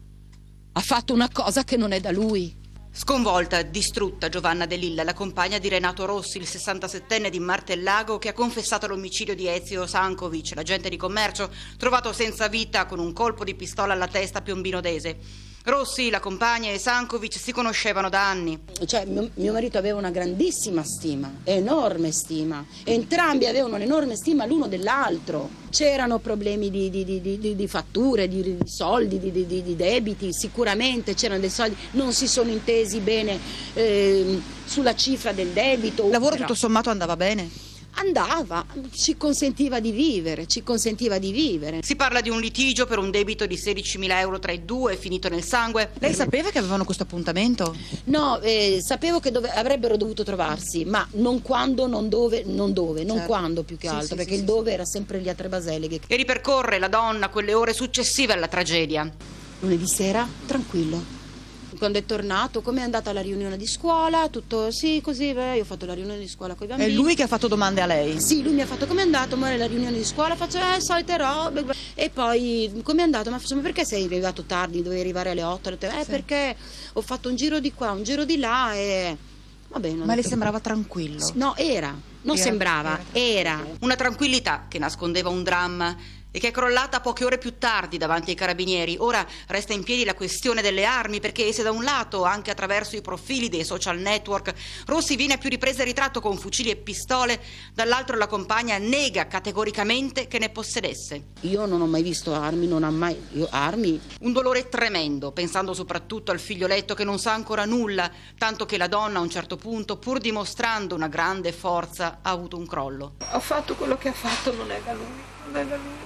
ha fatto una cosa che non è da lui. Sconvolta, distrutta, Giovanna De Lilla, la compagna di Renato Rossi, il sessantasettenne di Martellago, che ha confessato l'omicidio di Ezio Sankovic, l'agente di commercio, trovato senza vita con un colpo di pistola alla testa a Piombino Dese. Rossi, la compagna e Sankovic si conoscevano da anni. Cioè, mio, mio marito aveva una grandissima stima, enorme stima. Entrambi avevano un'enorme stima l'uno dell'altro. C'erano problemi di, di, di, di, di fatture, di, di soldi, di, di, di debiti, sicuramente c'erano dei soldi. Non si sono intesi bene eh, sulla cifra del debito. Il lavoro tutto sommato andava bene? Andava, ci consentiva di vivere, ci consentiva di vivere. Si parla di un litigio per un debito di sedicimila euro tra i due, finito nel sangue. Lei sapeva che avevano questo appuntamento? No, eh, sapevo che dove, avrebbero dovuto trovarsi, ma non quando, non dove, non dove, non certo. quando più che sì, altro, sì, perché sì, il dove sì. era sempre lì a Tre Baseleghe. E ripercorre la donna quelle ore successive alla tragedia. Lunedì sera, tranquillo. Quando è tornato, come è andata la riunione di scuola, tutto sì, così, beh, io ho fatto la riunione di scuola con i bambini. È lui che ha fatto domande a lei? Sì, lui mi ha fatto come è andato, ma la riunione di scuola, faccio eh, solite robe, e poi come è andato, ma faccio, ma perché sei arrivato tardi, dovevi arrivare alle otto, eh sì. perché ho fatto un giro di qua, un giro di là e... Vabbè, non ma le sembrava tranquillo? No, era, non era, sembrava, era. era. Una tranquillità che nascondeva un dramma e che è crollata poche ore più tardi davanti ai carabinieri. Ora resta in piedi la questione delle armi, perché se da un lato, anche attraverso i profili dei social network, Rossi viene a più riprese ritratto con fucili e pistole, dall'altro la compagna nega categoricamente che ne possedesse. Io non ho mai visto armi, non ho mai... Io, armi... Un dolore tremendo, pensando soprattutto al figlioletto che non sa ancora nulla, tanto che la donna a un certo punto, pur dimostrando una grande forza, ha avuto un crollo. Ho fatto quello che ha fatto, non è da lui, non è da lui.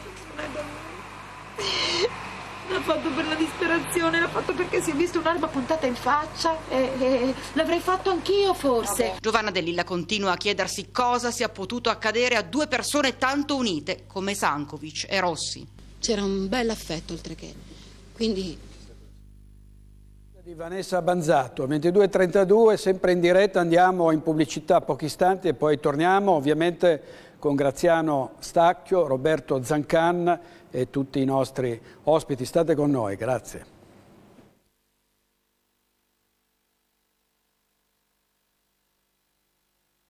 L'ha fatto per la disperazione, l'ha fatto perché si è visto un'arma puntata in faccia e, e l'avrei fatto anch'io forse. Vabbè. Giovanna De Lilla continua a chiedersi cosa sia potuto accadere a due persone tanto unite come Sankovic e Rossi. C'era un bel affetto oltre che, quindi... Di Vanessa Banzato, ventidue e trentadue, sempre in diretta, andiamo in pubblicità pochi istanti e poi torniamo ovviamente con Graziano Stacchio, Roberto Zancan e tutti i nostri ospiti. State con noi, grazie.